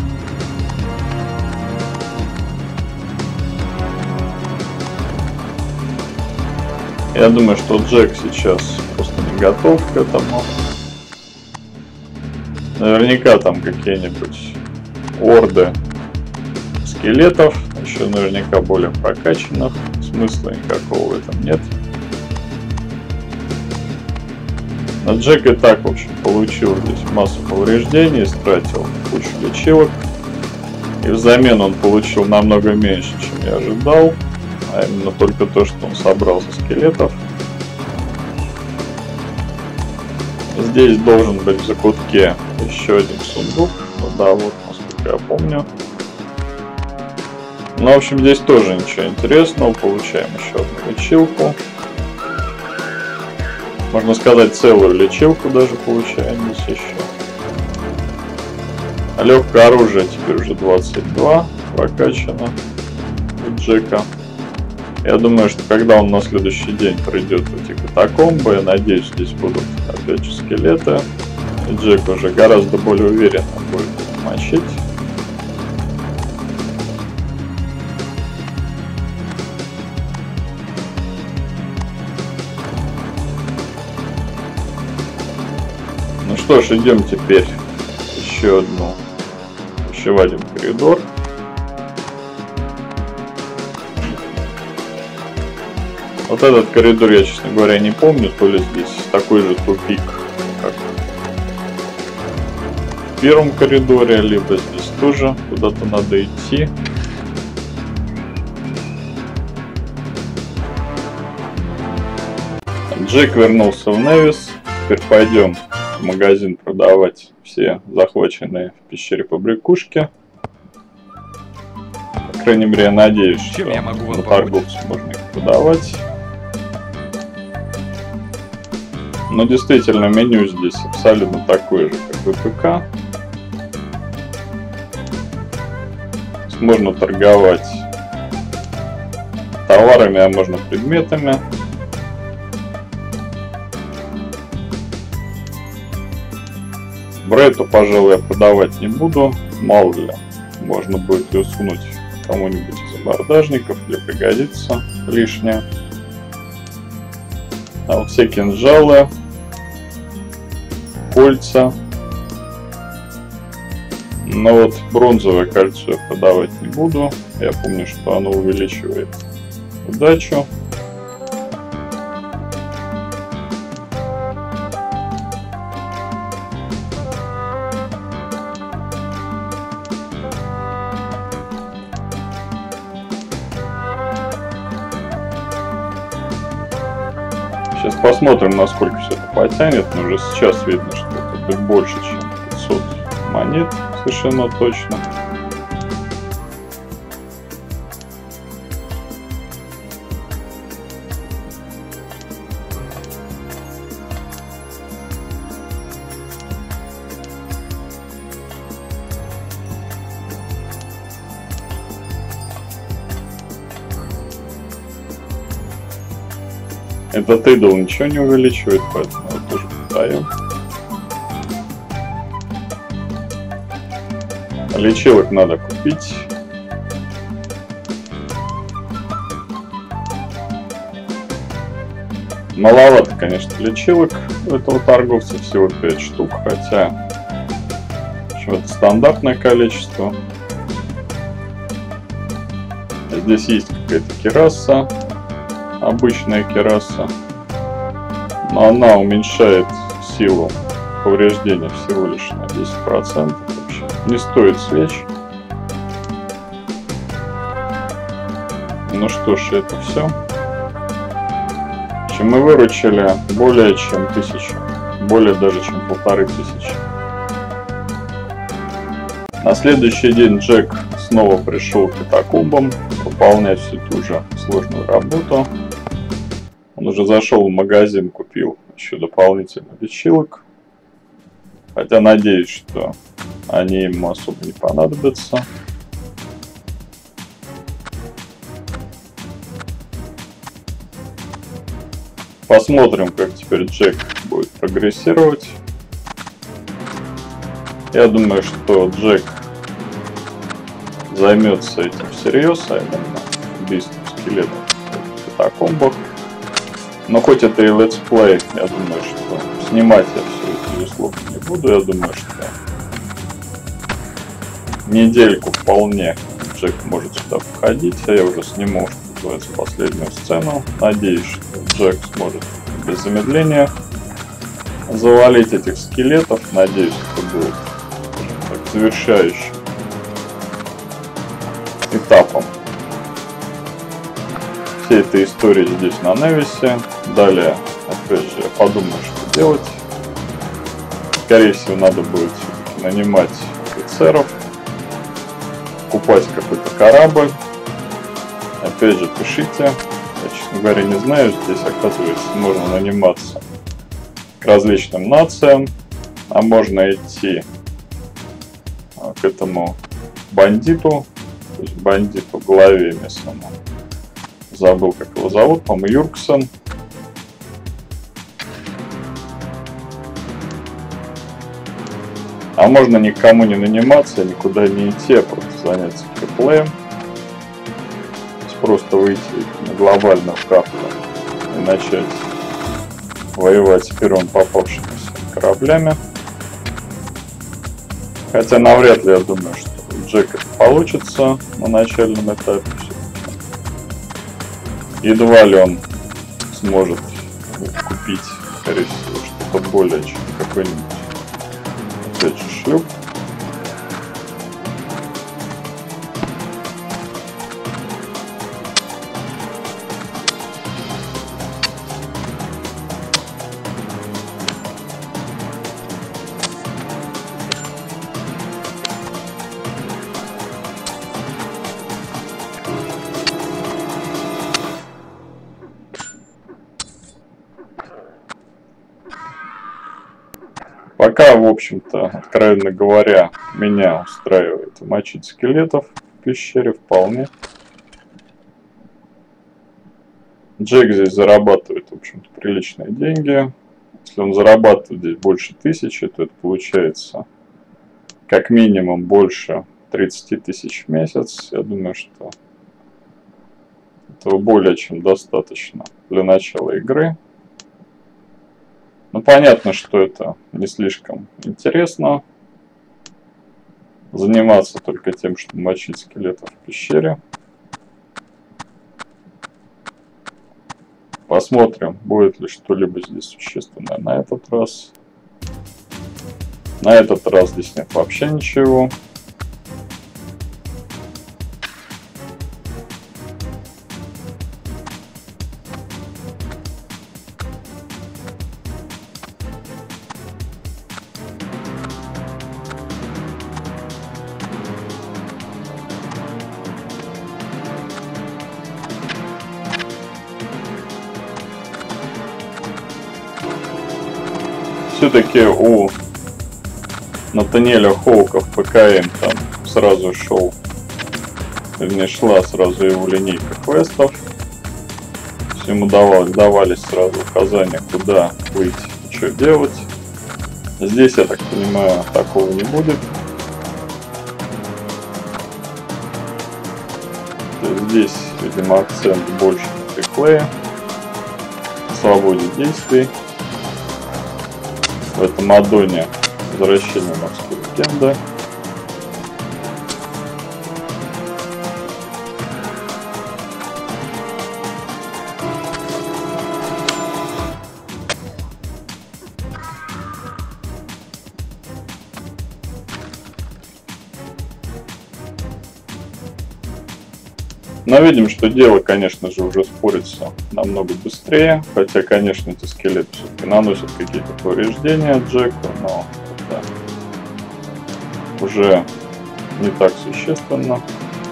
Я думаю, что Джек сейчас просто не готов к этому. Наверняка там какие-нибудь орды скелетов, еще наверняка более прокачанных, смысла никакого в этом нет. Но Джек и так, в общем, получил здесь массу повреждений, истратил кучу лечилок, и взамен он получил намного меньше, чем я ожидал, а именно только то, что он собрал со скелетов. Здесь должен быть в закутке еще один сундук, ну да, вот, насколько я помню. Ну, в общем, здесь тоже ничего интересного. Получаем еще одну лечилку. Можно сказать, целую лечилку даже получаем здесь еще. Легкое оружие теперь уже двадцать два прокачано у Джека. Я думаю, что когда он на следующий день придет в эти катакомбы, я надеюсь, здесь будут опять же скелеты. И Джек уже гораздо более уверенно будет их мочить. Ну что ж, идем теперь еще одну, еще в один коридор. Вот этот коридор я, честно говоря, не помню, то ли здесь такой же тупик, как в первом коридоре, либо здесь тоже куда-то надо идти. Джек вернулся в Невис. Теперь пойдем в магазин продавать все захваченные в пещере побрякушки. По крайней мере, я надеюсь, что я могу на торговцу можно их продавать. Но действительно, меню здесь абсолютно такое же, как в ВПК. Можно торговать товарами, а можно предметами. Брету, пожалуй, я продавать не буду. Мало ли, можно будет ее сунуть кому-нибудь из абордажников, или пригодится лишнее. А вот все кинжалы, кольца. Но вот бронзовое кольцо я продавать не буду. Я помню, что оно увеличивает удачу. Сейчас посмотрим, насколько все это потянет. Но уже сейчас видно, что это будет больше, чем пятьсот монет. Совершенно точно. Этот идол ничего не увеличивает, поэтому я тоже продаю. Лечилок надо купить. Маловато, конечно, лечилок у этого торговца, всего пять штук, хотя это стандартное количество. Здесь есть какая-то кераса, обычная кераса, но она уменьшает силу повреждения всего лишь на десять процентов. Не стоит свеч. Ну что ж, это все. Чем мы выручили более чем тысячу, более даже чем полторы тысячи. На следующий день Джек снова пришел к катакомбам выполнять всю ту же сложную работу. Он уже зашел в магазин, купил еще дополнительно лечилок. Хотя надеюсь, что они ему особо не понадобятся. Посмотрим, как теперь Джек будет прогрессировать. Я думаю, что Джек займется этим всерьез, а именно убийством скелетов в катакомбах. Но хоть это и летсплей, я думаю, что снимать я все это, безусловно, не буду. Я думаю, что недельку вполне Джек может сюда входить, а я уже сниму, что называется, последнюю сцену. Надеюсь, что Джек сможет без замедления завалить этих скелетов. Надеюсь, это будет так, завершающим этапом всей этой истории здесь на Невисе. Далее, опять же, я подумаю, что делать. Скорее всего, надо будет все-таки нанимать офицеров, покупать какой-то корабль, Опять же, пишите. Я, честно говоря, не знаю. Здесь, оказывается, можно наниматься к различным нациям. А можно идти к этому бандиту. То есть бандиту главе местному. Забыл, как его зовут. По-моему, Юрксон. А можно никому не наниматься, никуда не идти, а просто заняться фриплеем. Просто выйти на глобальную карту и начать воевать с первым попавшимися кораблями. Хотя навряд ли, я думаю, что у Джека это получится на начальном этапе. Едва ли он сможет купить, скорее всего, что-то более чем какой-нибудь опять же шлюп. Пока, в общем-то, откровенно говоря, меня устраивает мочить скелетов в пещере вполне. Джек здесь зарабатывает, в общем-то, приличные деньги. Если он зарабатывает здесь больше тысячи, то это получается как минимум больше тридцати тысяч в месяц. Я думаю, что этого более чем достаточно для начала игры. Ну, понятно, что это не слишком интересно. Заниматься только тем, что мочить скелетов в пещере. Посмотрим, будет ли что-либо здесь существенное на этот раз. На этот раз здесь нет вообще ничего. Все-таки у Натаниэля Хоука в ПКМ там сразу шел, вернее, шла сразу его линейка квестов. Ему давалось, давались сразу указания, куда выйти и что делать. Здесь, я так понимаю, такого не будет. Здесь, видимо, акцент больше на фриплее, свободе действий. В этом аддоне возвращение морской легенды. Но видим, что дело, конечно же, уже спорится намного быстрее. Хотя, конечно, эти скелеты все-таки наносят какие-то повреждения Джеку, но это уже не так существенно.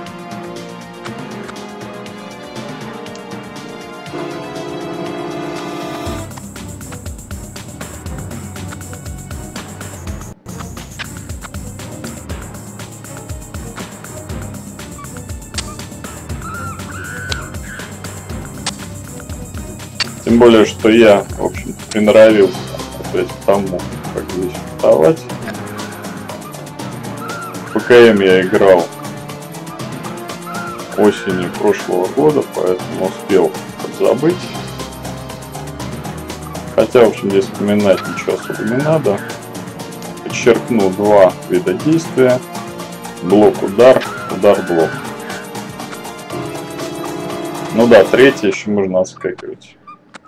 Тем более, что я, в общем-то, приноровился опять к тому, как здесь вставать. В ПКМ я играл осенью прошлого года, поэтому успел подзабыть. Хотя, в общем, здесь вспоминать ничего особо не надо. Подчеркну два вида действия. Блок-удар, удар-блок. Ну да, третий еще можно отскакивать.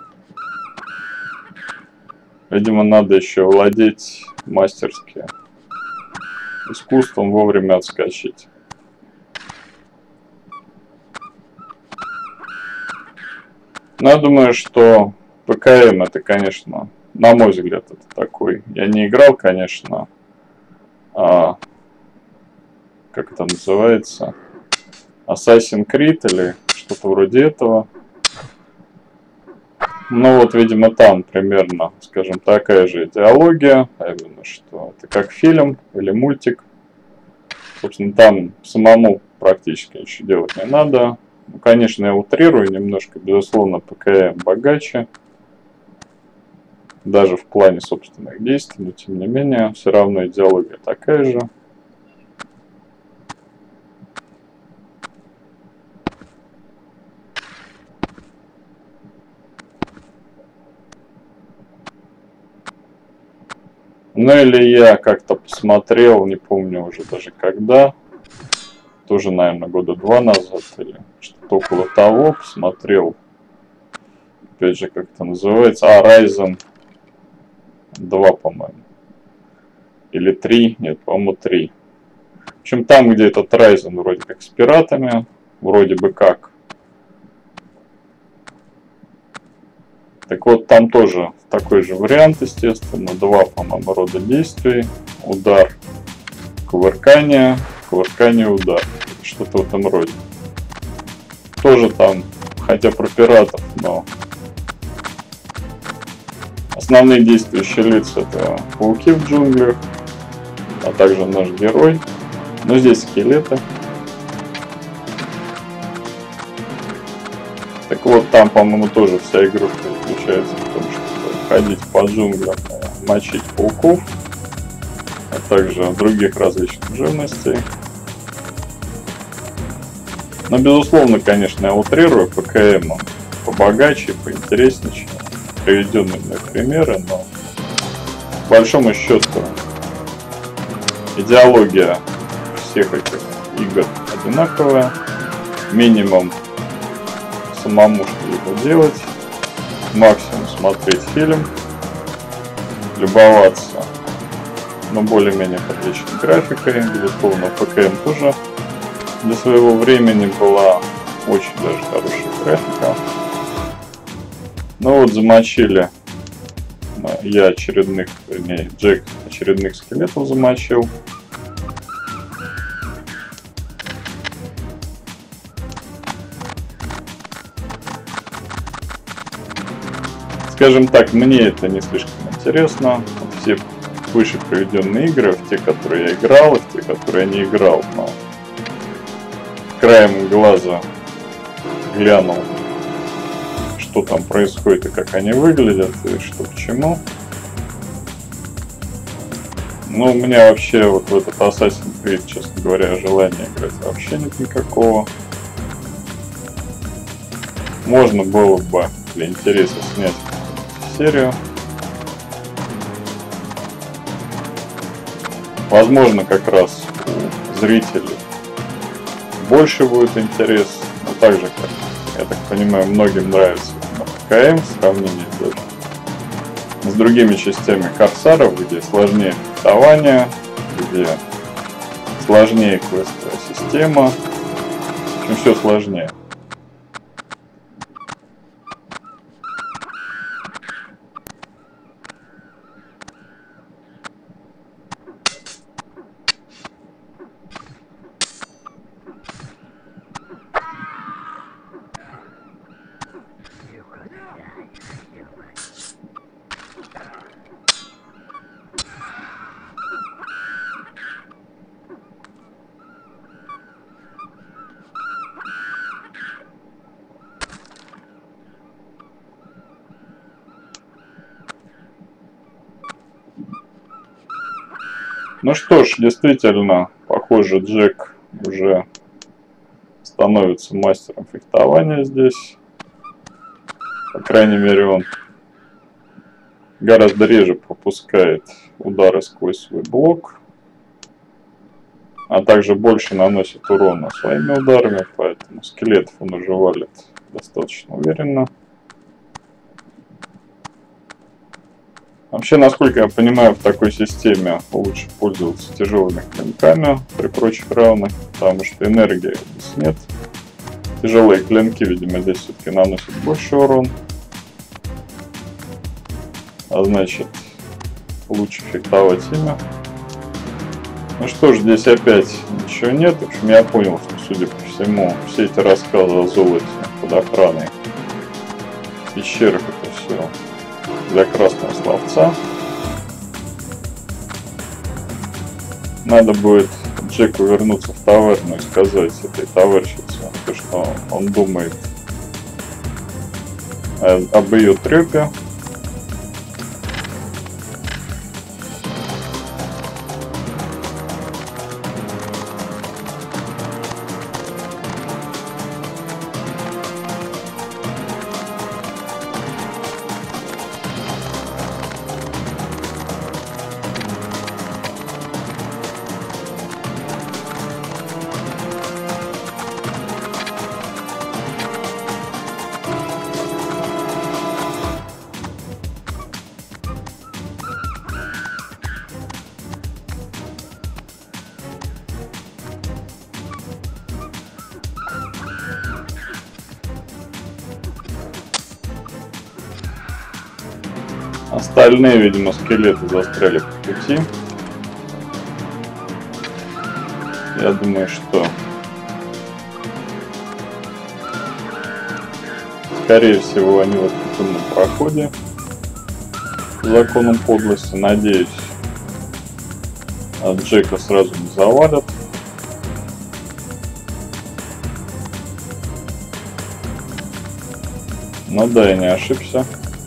Видимо, надо еще владеть мастерски искусством вовремя отскочить. Но я думаю, что ПКМ это, конечно, на мой взгляд, это такой. Я не играл, конечно, а, как это называется, Assassin's Creed или что-то вроде этого. Ну вот, видимо, там примерно, скажем, такая же идеология, а именно, что это как фильм или мультик. Собственно, там самому практически ничего делать не надо. Ну, конечно, я утрирую немножко, безусловно, ПКМ богаче. Даже в плане собственных действий, но тем не менее, все равно идеология такая же. Ну или я как-то посмотрел, не помню уже даже когда, тоже, наверное, года два назад или что-то около того, посмотрел, опять же, как это называется, а, Ryzen два, по-моему, или три, нет, по-моему, три. В общем, там, где этот Ryzen вроде как с пиратами, вроде бы как. Так вот, там тоже такой же вариант, естественно, два, по-моему, рода действий, удар, кувыркание, кувыркание, удар, что-то в этом роде. Тоже там, хотя про пиратов, но основные действующие лица это пауки в джунглях, а также наш герой, но здесь скелеты. Так вот, там, по-моему, тоже вся игрушка заключается в том, чтобы ходить по джунглям, мочить пауков, а также других различных живностей. Но, безусловно, конечно, я утрирую, ПКМ побогаче, поинтереснее, чем приведенные мной примеры, но по большому счету идеология всех этих игр одинаковая, минимум самому что-либо делать, максимум смотреть фильм, любоваться, но более-менее приличной графикой, безусловно, ПКМ тоже для своего времени была очень даже хорошая графика. Ну вот замочили, я очередных, вернее, Джек очередных скелетов замочил. Скажем так, мне это не слишком интересно. Все выше проведенные игры, в те, которые я играл, и в те, которые я не играл, но краем глаза глянул, что там происходит и как они выглядят, и что к чему. Ну, у меня вообще вот в этот Assassin's Creed, честно говоря, желания играть вообще нет никакого. Можно было бы для интереса снять серию. Возможно, как раз у зрителей больше будет интерес, но также, как, я так понимаю, многим нравится ПКМ в сравнении даже с другими частями Корсаров, где сложнее фехтование, где сложнее квестовая система, в общем, все сложнее. Ну что ж, действительно, похоже, Джек уже становится мастером фехтования здесь. По крайней мере, он гораздо реже пропускает удары сквозь свой блок, а также больше наносит урона своими ударами, поэтому скелетов он уже валит достаточно уверенно. Вообще, насколько я понимаю, в такой системе лучше пользоваться тяжелыми клинками при прочих равных, потому что энергии здесь нет. Тяжелые клинки, видимо, здесь все-таки наносят больше урон. А значит, лучше фехтовать ими. Ну что ж, здесь опять ничего нет. В общем, я понял, что, судя по всему, все эти рассказы о золоте под охраной. В пещерах это все для красного словца. Надо будет Джеку вернуться в таверну и сказать этой товарщице, что он думает об ее трёпе. Остальные, видимо, скелеты застряли по пути. Я думаю, что скорее всего они в этом темном проходе по законам подлости. Надеюсь, от Джека сразу не завалят. Ну да, я не ошибся.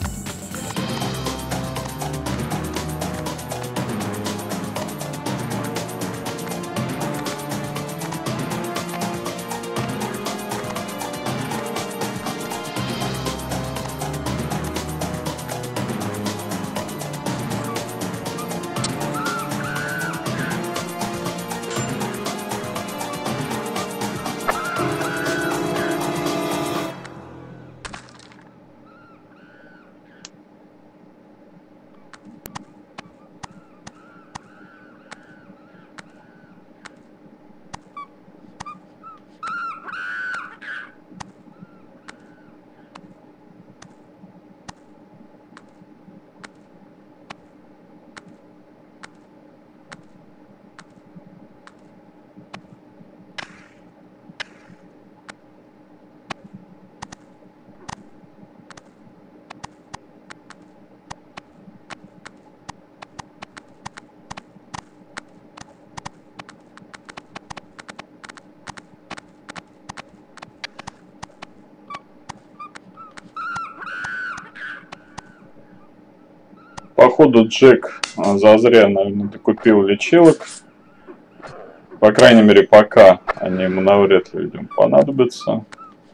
Походу Джек зазря, наверное, докупил лечилок. По крайней мере, пока они ему навряд ли, видимо, понадобятся.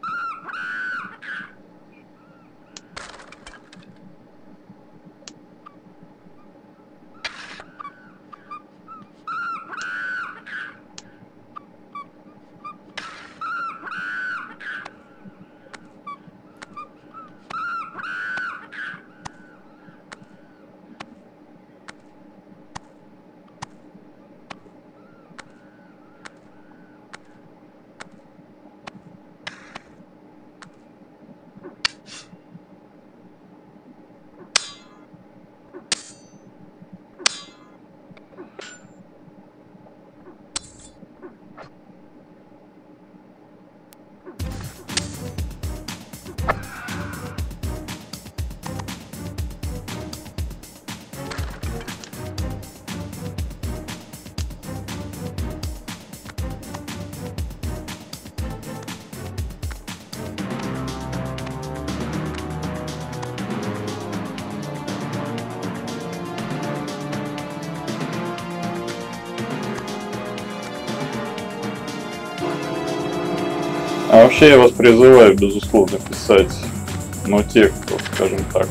А вообще я вас призываю, безусловно, писать, но те, кто, скажем так,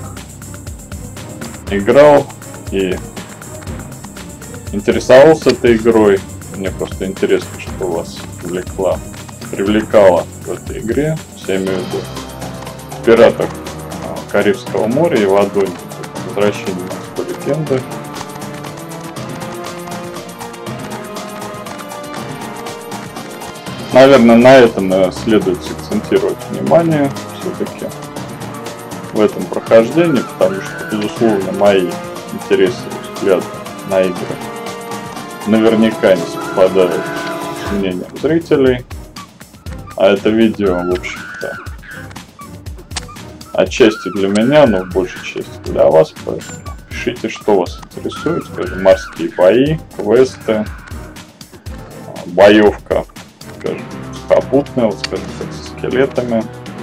играл и интересовался этой игрой. Мне просто интересно, что вас привлекла, привлекало в этой игре. Я имею в виду пиратов Карибского моря и в Адоне, возвращение морской легенды. Наверное, на этом следует акцентировать внимание все-таки в этом прохождении, потому что, безусловно, мои интересы и взгляды на игры наверняка не совпадают с мнением зрителей. А это видео, в общем-то, Отчасти для меня, но в большей части для вас. Поэтому пишите, что вас интересует. Скажем, морские бои, квесты, боевка, скажем, сухопутная, вот, скажем так, со скелетами.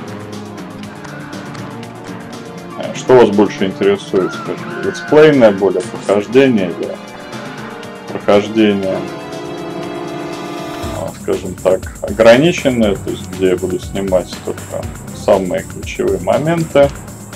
Что вас больше интересует, скажем, летсплейное более прохождение или прохождение, скажем так, ограниченное, то есть где я буду снимать только самые ключевые моменты.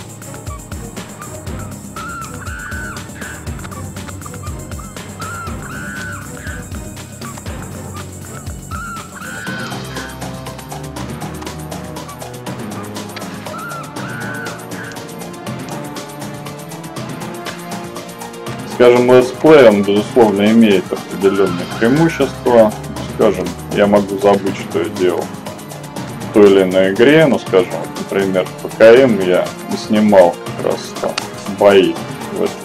Скажем, летсплей, он, безусловно, имеет определенные преимущества. Скажем, я могу забыть, что я делал в той или иной игре, но, скажем, вот, например, в ПКМ я не снимал как раз там бои в, этом,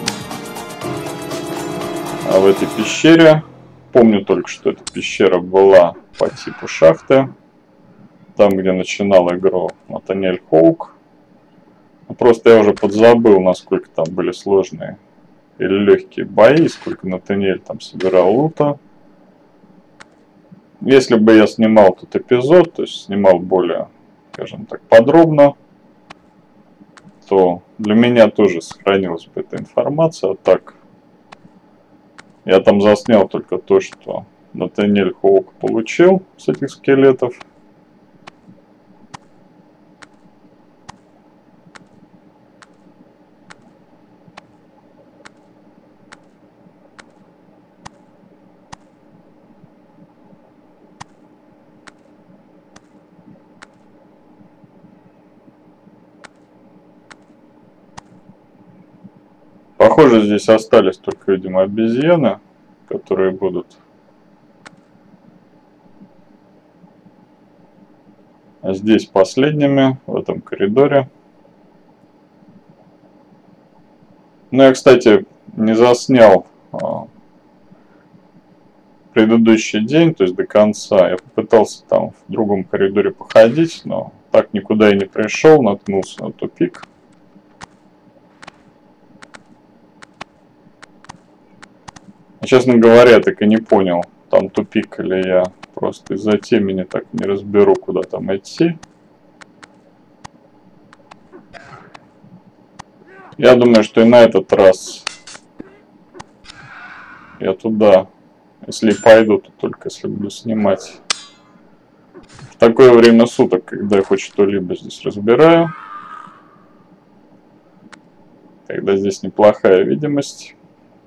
а в этой пещере. Помню только, что эта пещера была по типу шахты, там, где начинал игру Натаниэль Хоук. Просто я уже подзабыл, насколько там были сложные или легкие бои, сколько Натаниэль там собирал лута. Если бы я снимал тут эпизод, то есть снимал более, скажем так, подробно, то для меня тоже сохранилась бы эта информация. А так, я там заснял только то, что Натаниэль Хоук получил с этих скелетов. Похоже, здесь остались только, видимо, обезьяны, которые будут здесь последними, в этом коридоре. Ну, я, кстати, не заснял а, предыдущий день, то есть до конца. Я попытался там в другом коридоре походить, но так никуда и не пришел, наткнулся на тупик. Честно говоря, я так и не понял, там тупик или я просто из-за темени так не разберу, куда там идти. Я думаю, что и на этот раз я туда, если пойду, то только если буду снимать в такое время суток, когда я хоть что-либо здесь разбираю. Тогда здесь неплохая видимость.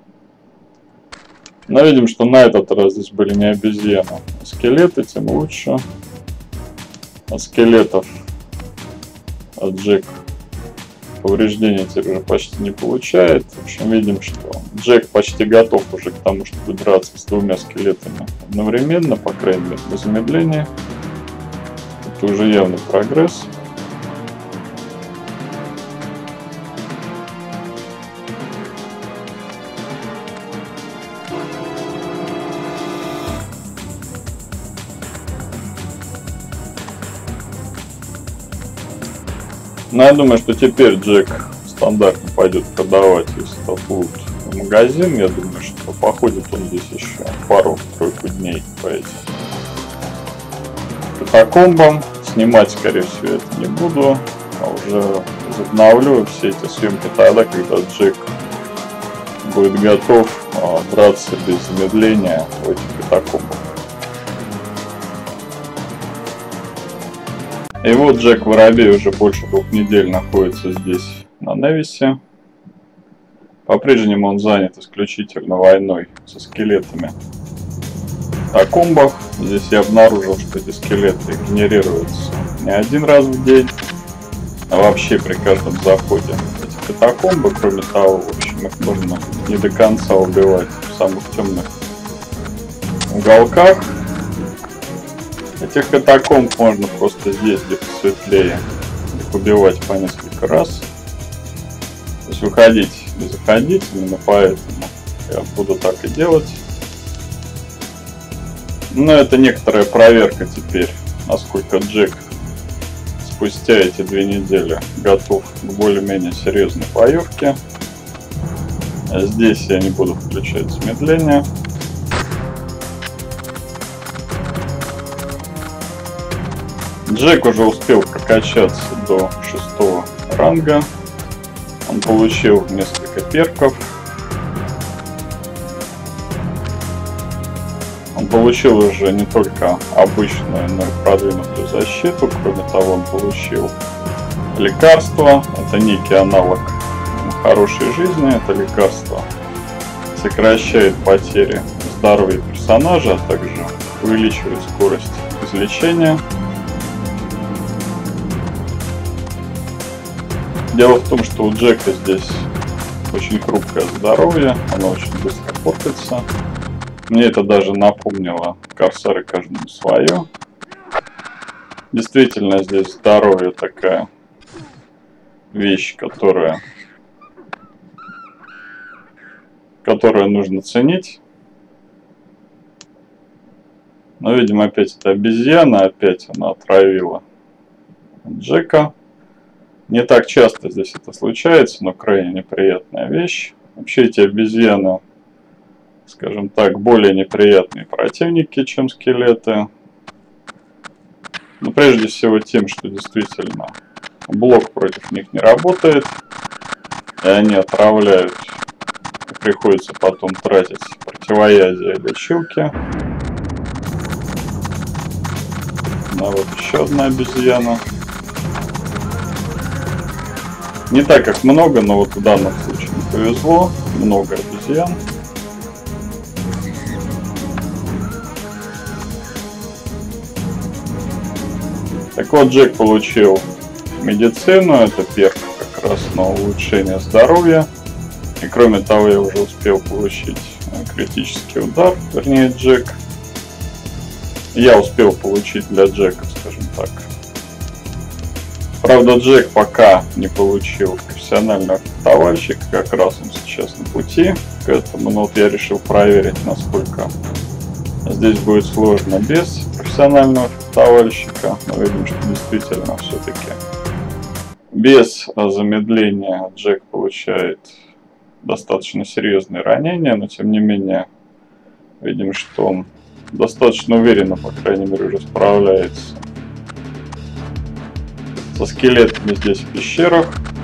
Но видим, что на этот раз здесь были не обезьяны, а скелеты, тем лучше. От скелетов от Джек повреждения теперь уже почти не получает. В общем, видим, что Джек почти готов уже к тому, чтобы драться с двумя скелетами одновременно, по крайней мере, без замедления. Это уже явный прогресс. Но я думаю, что теперь Джек стандартно пойдет продавать весь этот лут в магазин. Я думаю, что походит он здесь еще пару-тройку дней по этим катакомбам. Снимать, скорее всего, это не буду, а уже возобновлю все эти съемки тогда, когда Джек будет готов а, драться без замедления в этих катакомбах. И вот Джек Воробей уже больше двух недель находится здесь, на Невисе. По-прежнему он занят исключительно войной со скелетами в катакомбах. Здесь я обнаружил, что эти скелеты генерируются не один раз в день, а вообще при каждом заходе в эти катакомбы. Кроме того, в общем, их можно не до конца убивать в самых темных уголках. Этих катакомб можно просто здесь, где посветлее, их убивать по несколько раз. То есть выходить и заходить, именно поэтому я буду так и делать. Но это некоторая проверка теперь, насколько Джек спустя эти две недели готов к более-менее серьезной боевке. Здесь я не буду включать замедление. Джек уже успел прокачаться до шестого ранга. Он получил несколько перков. Он получил уже не только обычную, но и продвинутую защиту. Кроме того, он получил лекарство. Это некий аналог хорошей жизни. Это лекарство сокращает потери здоровья персонажа, а также увеличивает скорость излечения. Дело в том, что у Джека здесь очень хрупкое здоровье, оно очень быстро портится. Мне это даже напомнило Корсары каждому свое. Действительно, здесь здоровье такая вещь, которая, которую нужно ценить. Но, видимо, опять это обезьяна, опять она отравила Джека. Не так часто здесь это случается, но крайне неприятная вещь. Вообще эти обезьяны, скажем так, более неприятные противники, чем скелеты. Но прежде всего тем, что действительно блок против них не работает, и они отравляют, и приходится потом тратить противоядие и лечилки. А вот еще одна обезьяна. Не так как много, но вот в данном случае не повезло. Много обезьян. Так вот, Джек получил медицину. Это перк как раз на улучшение здоровья. И кроме того, я уже успел получить критический удар. Вернее, Джек. Я успел получить для Джека, скажем так. Правда, Джек пока не получил профессионального фехтовальщика, как раз он сейчас на пути к этому, но вот я решил проверить, насколько здесь будет сложно без профессионального фехтовальщика. Мы видим, что действительно все-таки без замедления Джек получает достаточно серьезные ранения, но тем не менее видим, что он достаточно уверенно, по крайней мере, уже справляется со скелетами здесь в пещерах.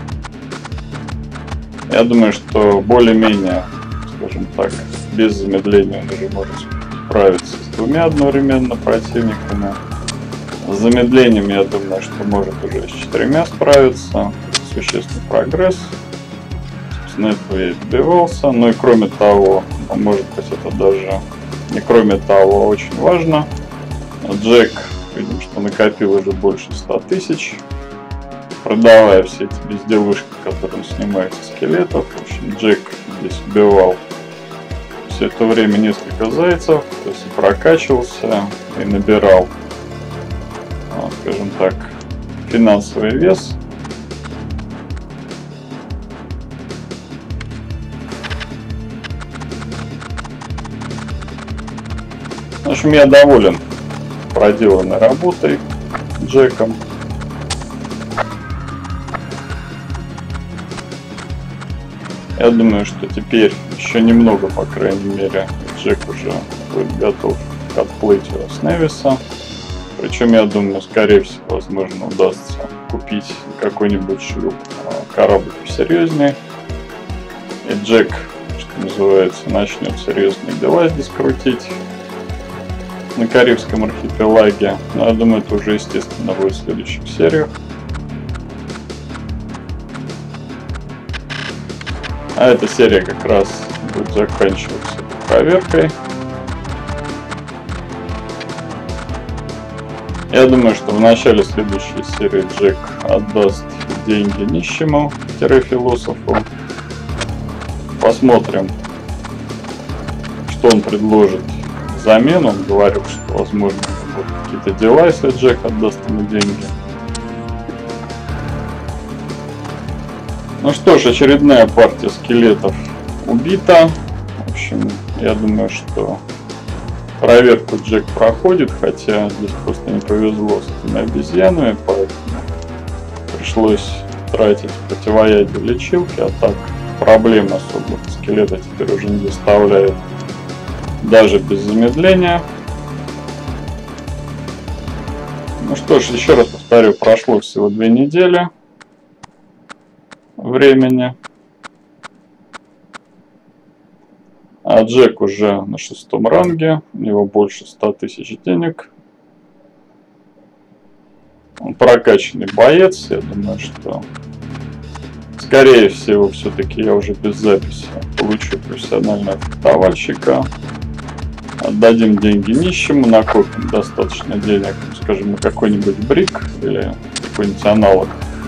Я думаю, что более-менее, скажем так, без замедления он уже может справиться с двумя одновременно противниками. С замедлением, я думаю, что может уже с четырьмя справиться. Существенный прогресс. Собственно, этого я и добивался. Ну и кроме того, может быть, это даже не кроме того, очень важно. Джек, видим, что накопил уже больше ста тысяч. Продавая все эти безделушки, которые он снимает со скелетов. В общем, Джек здесь убивал все это время несколько зайцев. То есть и прокачивался, и набирал, скажем так, финансовый вес. В общем, я доволен проделанной работой Джеком. Я думаю, что теперь еще немного, по крайней мере, Джек уже будет готов к отплытию с Невиса. Причем, я думаю, скорее всего, возможно, удастся купить какой-нибудь шлюп, корабль посерьезнее. И Джек, что называется, начнет серьезные дела здесь крутить на Карибском архипелаге. Но я думаю, это уже, естественно, будет в следующих сериях. А эта серия как раз будет заканчиваться проверкой. Я думаю, что в начале следующей серии Джек отдаст деньги нищему-философу. Посмотрим, что он предложит взамен. Он говорил, что возможно будут какие-то дела, если Джек отдаст ему деньги. Ну что ж, очередная партия скелетов убита. В общем, я думаю, что проверку Джек проходит, хотя здесь просто не повезло с этими обезьянами, поэтому пришлось тратить противоядие лечилки, а так проблем особых скелета теперь уже не доставляет даже без замедления. Ну что ж, еще раз повторю, прошло всего две недели времени. А Джек уже на шестом ранге, у него больше ста тысяч денег. Он прокачанный боец, я думаю, что скорее всего все-таки я уже без записи получу профессионального фехтовальщика. Отдадим деньги нищему, накопим достаточно денег, скажем, на какой-нибудь брик или какой-нибудь аналог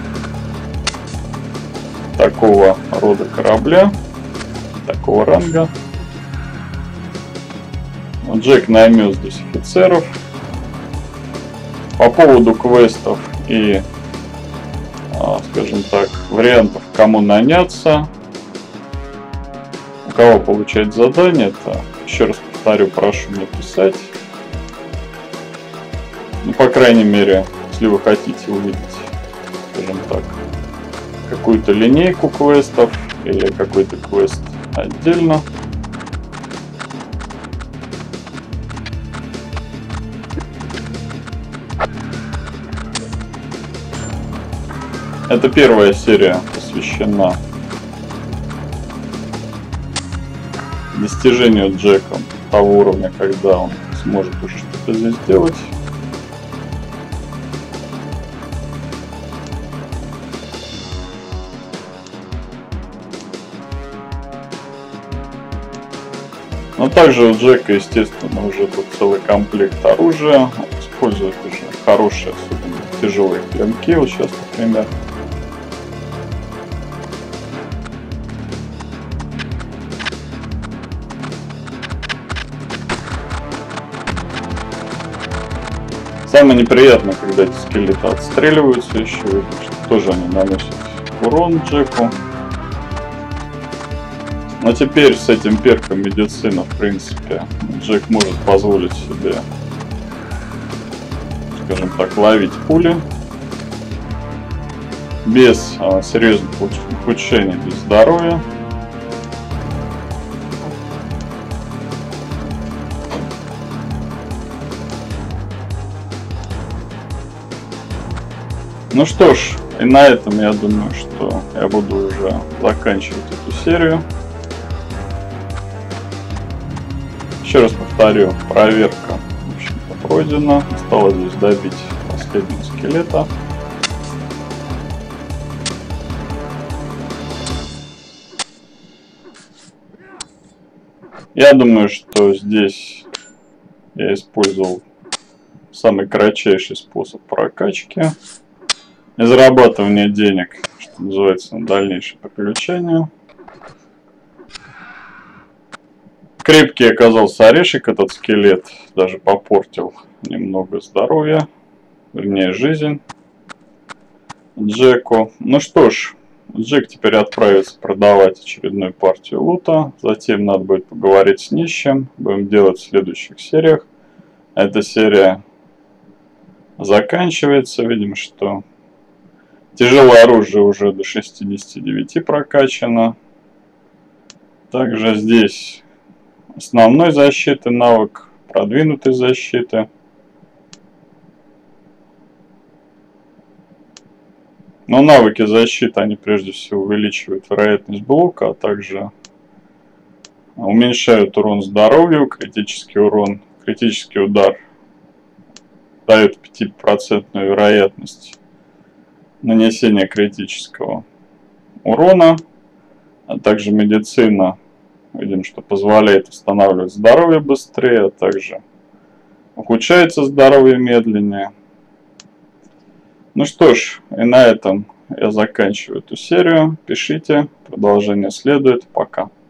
такого рода корабля, такого ранга. Джек наймет здесь офицеров. По поводу квестов и, скажем так, вариантов, кому наняться, у кого получать задание, это, еще раз повторю, прошу мне писать. Ну, по крайней мере, если вы хотите увидеть, скажем так, какую-то линейку квестов или какой-то квест отдельно. Это первая серия посвящена достижению Джеком того уровня, когда он сможет уже что-то здесь сделать. Но также у Джека, естественно, уже тут целый комплект оружия. Он использует уже хорошие, особенно тяжелые клинки. Вот сейчас, например. Самое неприятное, когда эти скелеты отстреливаются еще, видно, что тоже они наносят урон Джеку. Но теперь с этим перком медицина, в принципе, Джек может позволить себе, скажем так, ловить пули без а, серьезных ухудшений для здоровья. Ну что ж, и на этом я думаю, что я буду уже заканчивать эту серию. Еще раз повторю, проверка, в общем-то, пройдена. Осталось здесь добить последнего скелета. Я думаю, что здесь я использовал самый кратчайший способ прокачки и зарабатывания денег, что называется, на дальнейшее приключение. Крепкий оказался орешек этот скелет, даже попортил немного здоровья, вернее жизнь Джеку. Ну что ж, Джек теперь отправится продавать очередную партию лута, затем надо будет поговорить с нищим, будем делать в следующих сериях. Эта серия заканчивается, видим, что тяжелое оружие уже до шестидесяти девяти прокачано. Также здесь основной защиты навык, продвинутой защиты. Но навыки защиты, они прежде всего увеличивают вероятность блока, а также уменьшают урон здоровью, критический урон. Критический удар дает пятипроцентную вероятность нанесения критического урона, а также медицина, видим, что позволяет восстанавливать здоровье быстрее, а также ухудшается здоровье медленнее. Ну что ж, и на этом я заканчиваю эту серию. Пишите, продолжение следует. Пока.